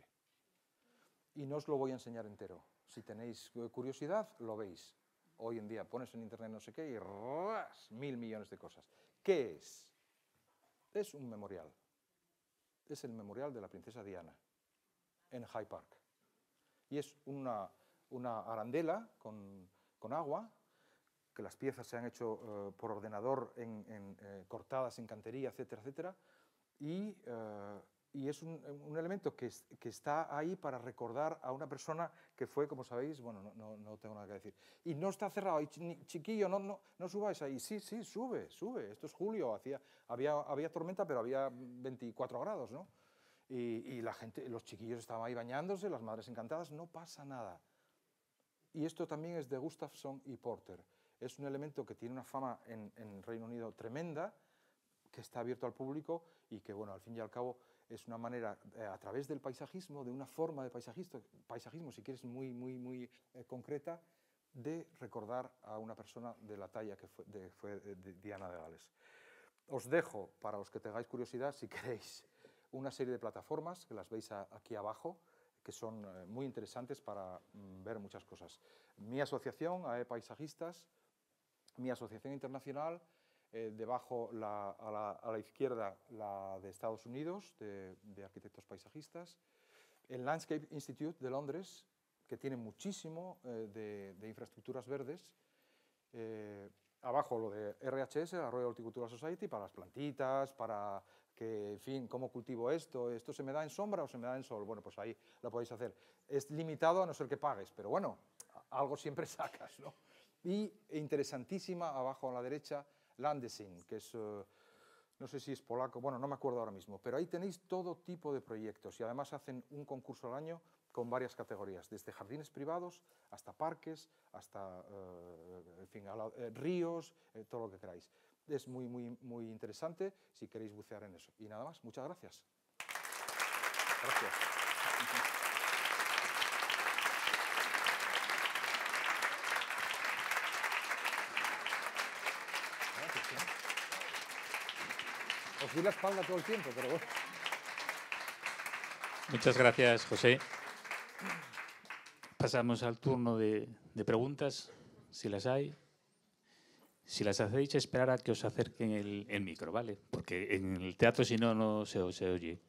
Y no os lo voy a enseñar entero. Si tenéis curiosidad, lo veis. Hoy en día pones en internet no sé qué y ¡ras! 1000 millones de cosas. ¿Qué es? Es un memorial. Es el memorial de la princesa Diana en Hyde Park. Y es una arandela con agua, que las piezas se han hecho por ordenador cortadas en cantería, etcétera, etcétera. Y es un elemento que está ahí para recordar a una persona que fue, como sabéis, bueno, no tengo nada que decir. Y no está cerrado, y chiquillo, no subáis ahí. Sí, sube. Esto es julio, había tormenta, pero había 24 grados, ¿no? Y la gente, los chiquillos estaban ahí bañándose, las madres encantadas, no pasa nada. Y esto también es de Gustafsson y Porter. Es un elemento que tiene una fama en Reino Unido tremenda, que está abierto al público y que, bueno, al fin y al cabo es una manera, a través del paisajismo, de una forma de paisajismo, si quieres, muy concreta, de recordar a una persona de la talla que fue Diana de Gales. Os dejo, para los que tengáis curiosidad, si queréis, una serie de plataformas, que las veis aquí abajo, que son muy interesantes para ver muchas cosas. Mi asociación, AE Paisajistas, mi asociación internacional, debajo a la izquierda la de Estados Unidos, de arquitectos paisajistas, el Landscape Institute de Londres, que tiene muchísimo de infraestructuras verdes, abajo lo de RHS, la Royal Horticultural Society, para las plantitas, para que, en fin, cómo cultivo esto se me da en sombra o se me da en sol, bueno, pues ahí lo podéis hacer. Es limitado a no ser que pagues, pero bueno, algo siempre sacas, ¿no? Y interesantísima, abajo a la derecha, Landesyn, que es, no sé si es polaco, bueno, no me acuerdo ahora mismo, pero ahí tenéis todo tipo de proyectos y además hacen un concurso al año con varias categorías, desde jardines privados hasta parques, hasta en fin, ríos, todo lo que queráis. Es muy interesante si queréis bucear en eso. Y nada más, muchas gracias. Gracias. Os di la espalda todo el tiempo, pero bueno. Muchas gracias, José. Pasamos al turno de preguntas, si las hay. Si las hacéis, esperar a que os acerquen el micro, ¿vale? Porque en el teatro, si no, no se oye.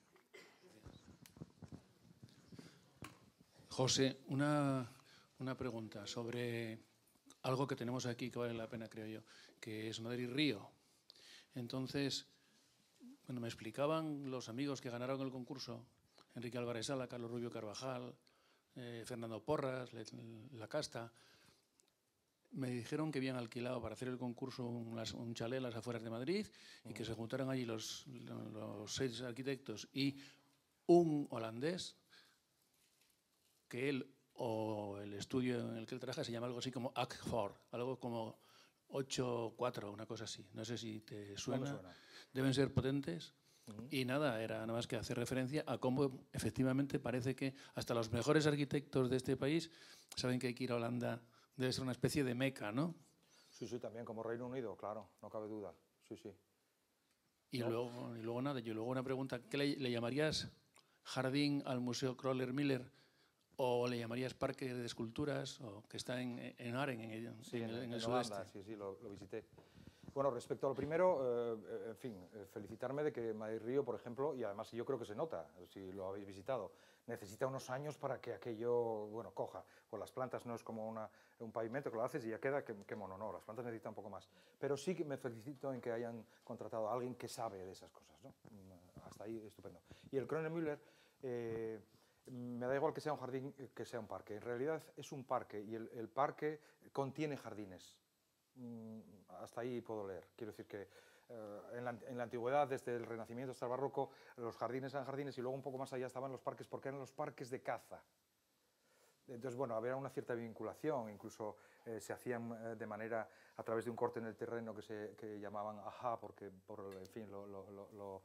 José, una pregunta sobre algo que tenemos aquí que vale la pena, creo yo, que es Madrid Río. Entonces, bueno, me explicaban los amigos que ganaron el concurso, Enrique Álvarez Sala, Carlos Rubio Carvajal, Fernando Porras, La Casta, me dijeron que habían alquilado para hacer el concurso un chalet a las afueras de Madrid y que se juntaron allí los 6 arquitectos y un holandés, que él o el estudio en el que él trabaja se llama algo así como AC4, algo como 8-4, una cosa así. No sé si te suena. No me suena. Deben ser potentes. Y nada, era nada más que hacer referencia a cómo efectivamente parece que hasta los mejores arquitectos de este país saben que hay que ir a Holanda. Debe ser una especie de meca, ¿no? Sí, también como Reino Unido, claro, no cabe duda. Sí. Y luego nada, yo luego una pregunta, ¿qué le llamarías jardín al Museo Kröller-Müller o le llamarías parque de esculturas o que está en Aren, en el sudeste? Holanda, sí, lo visité. Bueno, respecto a lo primero, en fin, felicitarme de que Madrid Río, por ejemplo, y además yo creo que se nota, si lo habéis visitado, necesita unos años para que aquello, bueno, coja. Con las plantas no es como un pavimento que lo haces y ya queda, que mono, no, las plantas necesitan un poco más. Pero sí que me felicito en que hayan contratado a alguien que sabe de esas cosas, ¿no? Hasta ahí, estupendo. Y el Kröller-Müller, me da igual que sea un jardín que sea un parque. En realidad es un parque y el parque contiene jardines. Hasta ahí puedo leer. Quiero decir que en la antigüedad, desde el Renacimiento hasta el Barroco, los jardines eran jardines y luego un poco más allá estaban los parques, porque eran los parques de caza. Entonces, bueno, había una cierta vinculación, incluso se hacían de manera, a través de un corte en el terreno que llamaban ajá, porque por, en fin, lo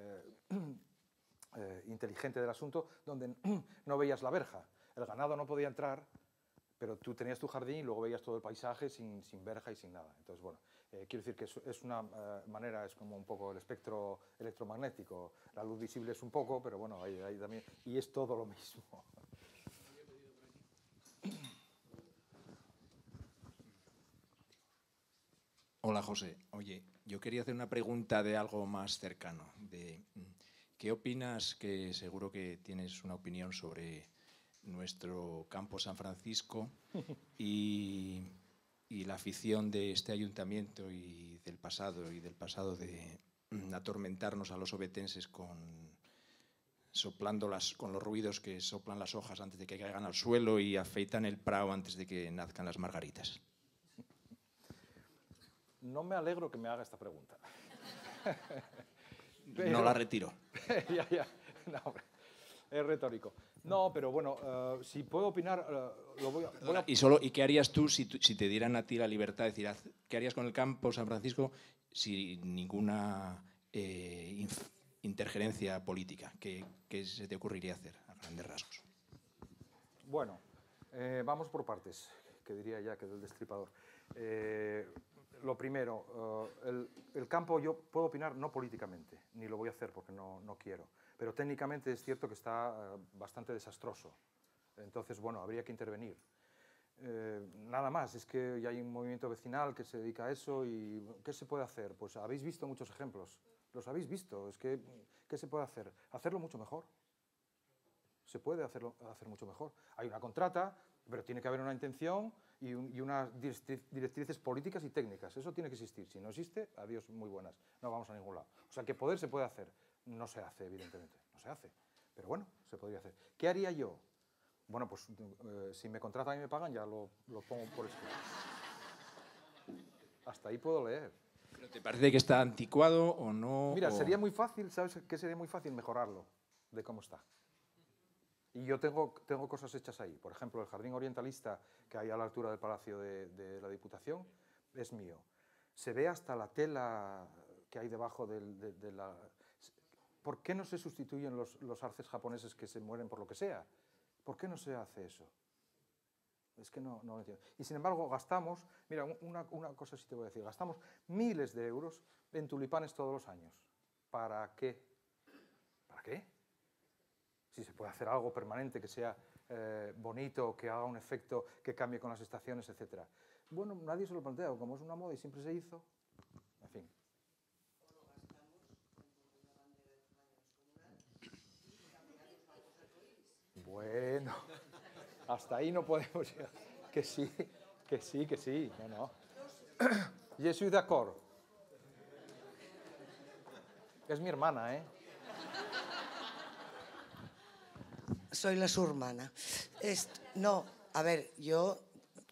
inteligente del asunto, donde no veías la verja. El ganado no podía entrar, pero tú tenías tu jardín y luego veías todo el paisaje sin verja y sin nada. Entonces, bueno, quiero decir que es una manera, es como un poco el espectro electromagnético. La luz visible es un poco, pero bueno, hay también, y es todo lo mismo. Hola, José. Oye, yo quería hacer una pregunta de algo más cercano. ¿Qué opinas, que seguro que tienes una opinión sobre nuestro campo San Francisco y la afición de este ayuntamiento y del pasado de atormentarnos a los ovetenses con los ruidos que soplan las hojas antes de que caigan al suelo y afeitan el prado antes de que nazcan las margaritas? No me alegro que me haga esta pregunta. Pero, no la retiro. ya. No, es retórico. No, pero bueno, si puedo opinar, lo voy a... ¿Y qué harías tú si te dieran a ti la libertad de decir, qué harías con el campo San Francisco sin ninguna interferencia política? ¿Qué se te ocurriría hacer a grandes rasgos? Bueno, vamos por partes, que diría ya que del destripador. Lo primero, el campo yo puedo opinar no políticamente, ni lo voy a hacer porque no quiero, pero técnicamente es cierto que está bastante desastroso. Entonces, bueno, habría que intervenir. Nada más, es que ya hay un movimiento vecinal que se dedica a eso y ¿qué se puede hacer? Pues habéis visto muchos ejemplos, los habéis visto, es que ¿qué se puede hacer? Hacerlo mucho mejor. Se puede hacer mucho mejor. Hay una contrata, pero tiene que haber una intención y unas directrices políticas y técnicas. Eso tiene que existir. Si no existe, adiós, muy buenas. No vamos a ningún lado. O sea, que poder se puede hacer. No se hace, evidentemente. No se hace. Pero bueno, se podría hacer. ¿Qué haría yo? Bueno, pues si me contratan y me pagan, ya lo pongo por escrito. Hasta ahí puedo leer. ¿Pero te parece que está anticuado o no? Mira, sería muy fácil, ¿sabes qué sería muy fácil? Mejorarlo de cómo está. Y yo tengo cosas hechas ahí. Por ejemplo, el jardín orientalista que hay a la altura del Palacio de la Diputación es mío. Se ve hasta la tela que hay debajo de la... ¿Por qué no se sustituyen los arces japoneses que se mueren por lo que sea? ¿Por qué no se hace eso? Es que no lo entiendo. Y sin embargo gastamos, mira, una cosa sí te voy a decir, gastamos miles de euros en tulipanes todos los años. ¿Para qué? ¿Para qué? Si se puede hacer algo permanente, que sea bonito, que haga un efecto, que cambie con las estaciones, etc. Bueno, nadie se lo plantea, como es una moda y siempre se hizo, en fin. Bueno, hasta ahí no podemos llegar. Que sí. No. Je suis d'accord. Es mi hermana, ¿eh? Soy la su hermana. No, a ver, yo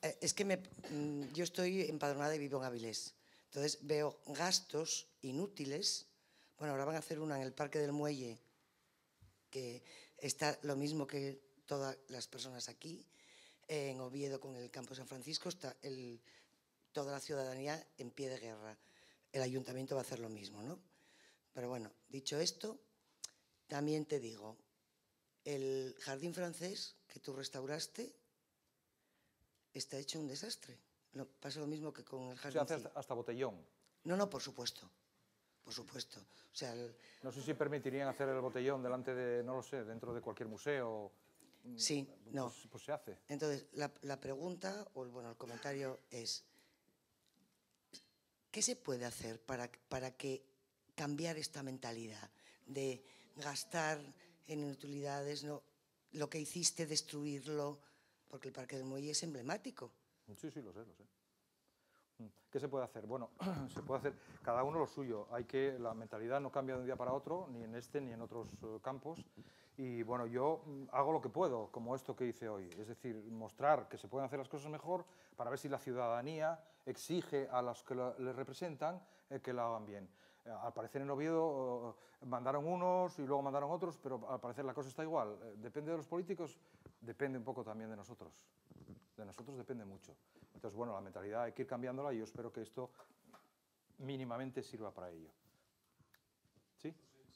estoy empadronada y vivo en Avilés. Entonces veo gastos inútiles. Bueno, ahora van a hacer una en el Parque del Muelle, que está lo mismo que todas las personas aquí. En Oviedo, con el campo San Francisco, está toda la ciudadanía en pie de guerra. El ayuntamiento va a hacer lo mismo, ¿no? Pero bueno, dicho esto, también te digo, el jardín francés que tú restauraste está hecho un desastre. Pasa lo mismo que con el jardín. Se hace hasta botellón. No, por supuesto. Por supuesto. O sea, no sé si permitirían hacer el botellón delante de, no lo sé, dentro de cualquier museo. Sí, no. Pues se hace. Entonces, la pregunta, o el comentario es, ¿qué se puede hacer para que cambiar esta mentalidad de gastar en inutilidades, no, lo que hiciste, destruirlo, porque el Parque del Muelle es emblemático? Sí, lo sé. ¿Qué se puede hacer? Bueno, se puede hacer cada uno lo suyo. La mentalidad no cambia de un día para otro, ni en este ni en otros campos. Y bueno, yo hago lo que puedo, como esto que hice hoy. Es decir, mostrar que se pueden hacer las cosas mejor para ver si la ciudadanía exige a los que les representan que lo hagan bien. Al parecer en Oviedo mandaron unos y luego mandaron otros, pero al parecer la cosa está igual. Depende de los políticos, depende un poco también de nosotros. De nosotros depende mucho. Entonces, bueno, la mentalidad hay que ir cambiándola y yo espero que esto mínimamente sirva para ello. ¿Sí?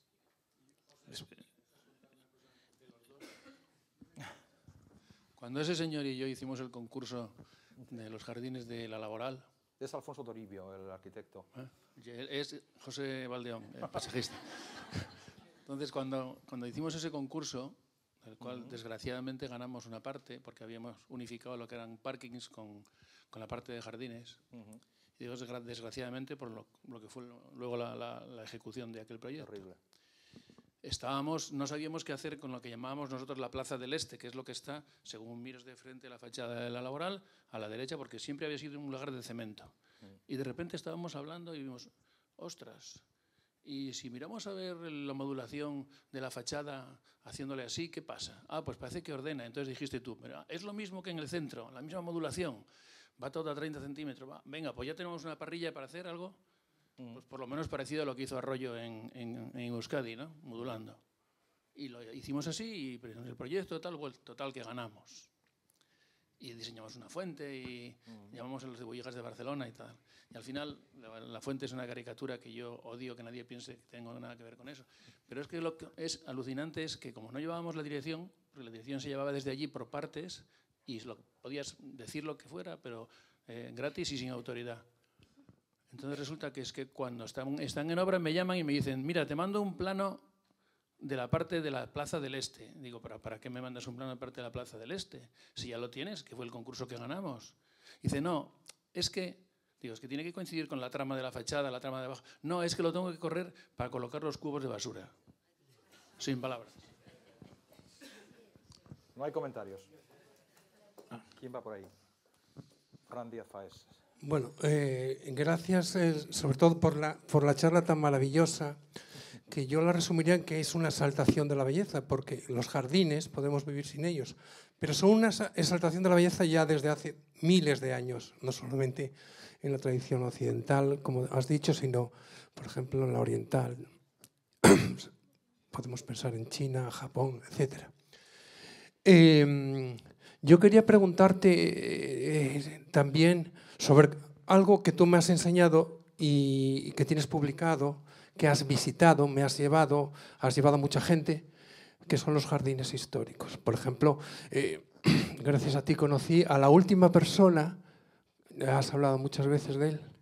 Cuando ese señor y yo hicimos el concurso de los jardines de la Laboral... Es Alfonso Toribio, el arquitecto. Es José Valdeón, el paisajista. Entonces, cuando hicimos ese concurso, del cual desgraciadamente ganamos una parte, porque habíamos unificado lo que eran parkings con la parte de jardines, y digo desgraciadamente por lo que fue luego la ejecución de aquel proyecto. Horrible. No sabíamos qué hacer con lo que llamábamos nosotros la Plaza del Este, que es lo que está, según miras de frente a la fachada de la Laboral, a la derecha, porque siempre había sido un lugar de cemento. Y de repente estábamos hablando y vimos, ostras, y si miramos a ver la modulación de la fachada haciéndole así, ¿qué pasa? Ah, pues parece que ordena. Entonces dijiste tú, mira, es lo mismo que en el centro, la misma modulación, va todo a 30 centímetros. Venga, pues ya tenemos una parrilla para hacer algo. Pues por lo menos parecido a lo que hizo Arroyo en Euskadi, ¿no? Modulando. Y lo hicimos así, y presentamos el proyecto, total que ganamos. Y diseñamos una fuente y llamamos a los cebollegas de Barcelona y tal. Y al final, la fuente es una caricatura que yo odio que nadie piense que tengo nada que ver con eso. Pero es que lo que es alucinante es que como no llevábamos la dirección, porque la dirección se llevaba desde allí por partes, y podías decir lo que fuera, pero gratis y sin autoridad. Entonces resulta que es que cuando están en obra me llaman y me dicen, mira, te mando un plano de la parte de la Plaza del Este. Digo, ¿para qué me mandas un plano de la parte de la Plaza del Este? Si ya lo tienes, que fue el concurso que ganamos. Dice, no, es que tiene que coincidir con la trama de la fachada, la trama de abajo. No, es que lo tengo que correr para colocar los cubos de basura. Sin palabras. No hay comentarios. ¿Quién va por ahí? Fran Díaz Faes. Bueno, gracias sobre todo por la charla tan maravillosa, que yo la resumiría en que es una exaltación de la belleza, porque los jardines podemos vivir sin ellos, pero son una exaltación de la belleza ya desde hace miles de años, no solamente en la tradición occidental, como has dicho, sino, por ejemplo, en la oriental. Podemos pensar en China, Japón, etc. Yo quería preguntarte también sobre algo que tú me has enseñado y que tienes publicado, que has visitado, has llevado a mucha gente, que son los jardines históricos. Por ejemplo, gracias a ti conocí a la última persona, has hablado muchas veces de él,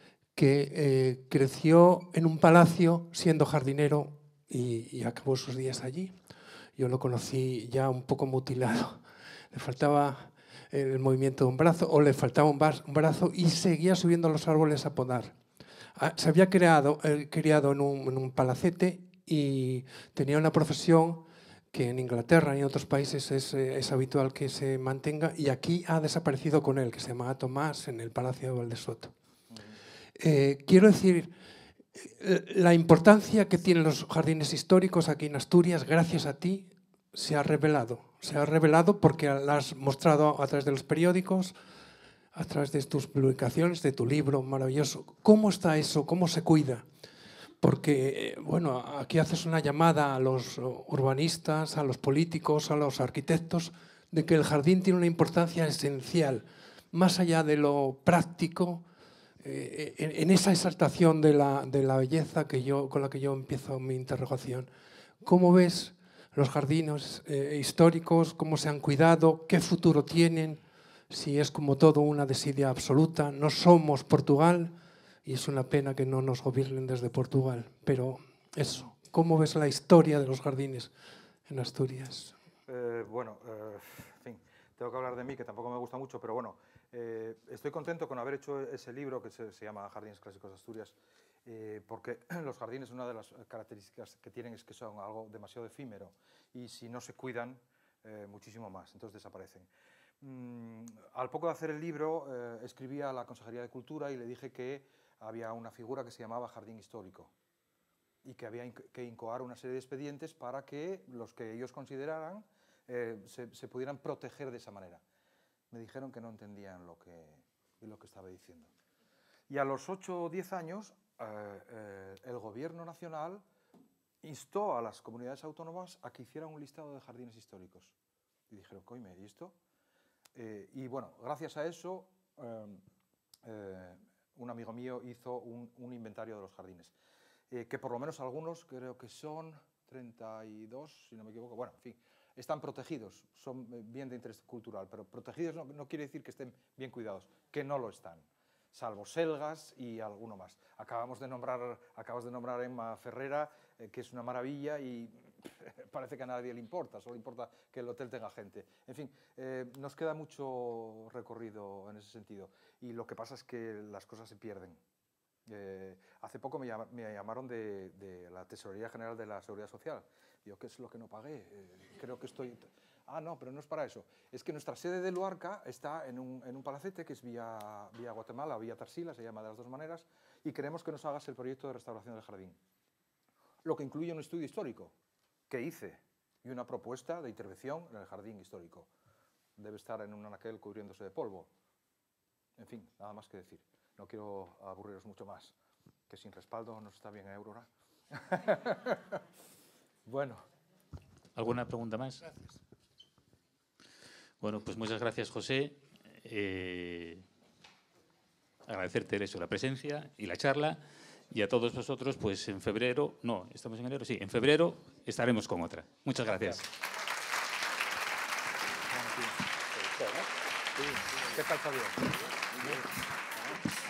que creció en un palacio siendo jardinero y acabó sus días allí. Yo lo conocí ya un poco mutilado. Le faltaba el movimiento de un brazo o le faltaba un brazo y seguía subiendo a los árboles a podar. Se había criado en un palacete y tenía una profesión que en Inglaterra y en otros países es habitual que se mantenga, y aquí ha desaparecido con él, que se llamaba Tomás, en el Palacio de Valdesoto. Quiero decir, la importancia que tienen los jardines históricos aquí en Asturias, gracias a ti, se ha revelado. Se ha revelado porque la has mostrado a través de los periódicos, a través de tus publicaciones, de tu libro maravilloso. ¿Cómo está eso? ¿Cómo se cuida? Porque, bueno, aquí haces una llamada a los urbanistas, a los políticos, a los arquitectos, de que el jardín tiene una importancia esencial, más allá de lo práctico, en esa exaltación de la belleza con la que yo empiezo mi interrogación. ¿Cómo ves los jardines históricos? ¿Cómo se han cuidado? ¿Qué futuro tienen? Si es como todo una desidia absoluta. No somos Portugal y es una pena que no nos gobiernen desde Portugal. Pero eso, ¿cómo ves la historia de los jardines en Asturias? Bueno, en fin, tengo que hablar de mí, que tampoco me gusta mucho, pero bueno, estoy contento con haber hecho ese libro que se llama Jardines Clásicos de Asturias, porque los jardines, una de las características que tienen es que son algo demasiado efímero y si no se cuidan, muchísimo más, entonces desaparecen. Al poco de hacer el libro, escribí a la Consejería de Cultura y le dije que había una figura que se llamaba Jardín Histórico y que había que incoar una serie de expedientes para que los que ellos consideraran se pudieran proteger de esa manera. Me dijeron que no entendían lo que estaba diciendo. Y a los 8 o 10 años, el Gobierno Nacional instó a las comunidades autónomas a que hicieran un listado de jardines históricos. Y dijeron, coime, ¿y esto? Y bueno, gracias a eso, un amigo mío hizo un inventario de los jardines, que por lo menos algunos, creo que son 32, si no me equivoco, bueno, en fin, están protegidos, son bien de interés cultural, pero protegidos no quiere decir que estén bien cuidados, que no lo están, salvo Selgas y alguno más. Acabas de nombrar a Emma Ferrera, que es una maravilla y parece que a nadie le importa, solo importa que el hotel tenga gente. En fin, nos queda mucho recorrido en ese sentido y lo que pasa es que las cosas se pierden. Hace poco me llamaron de la Tesorería General de la Seguridad Social. Digo, ¿qué es lo que no pagué? Creo que estoy... Ah, no, pero no es para eso. Es que nuestra sede de Luarca está en un palacete que es vía Guatemala o vía Tarsila, se llama de las dos maneras, y queremos que nos hagas el proyecto de restauración del jardín. Lo que incluye un estudio histórico que hice y una propuesta de intervención en el jardín histórico. Debe estar en un anaquel cubriéndose de polvo. En fin, nada más que decir. No quiero aburriros mucho más, que sin respaldo no está bien, Aurora. Bueno. ¿Alguna pregunta más? Gracias. Bueno, pues muchas gracias, José. Agradecerte eso, la presencia y la charla. Y a todos vosotros, pues en febrero, no, ¿estamos en enero? Sí, en febrero estaremos con otra. Muchas gracias. ¿Qué tal, Javier?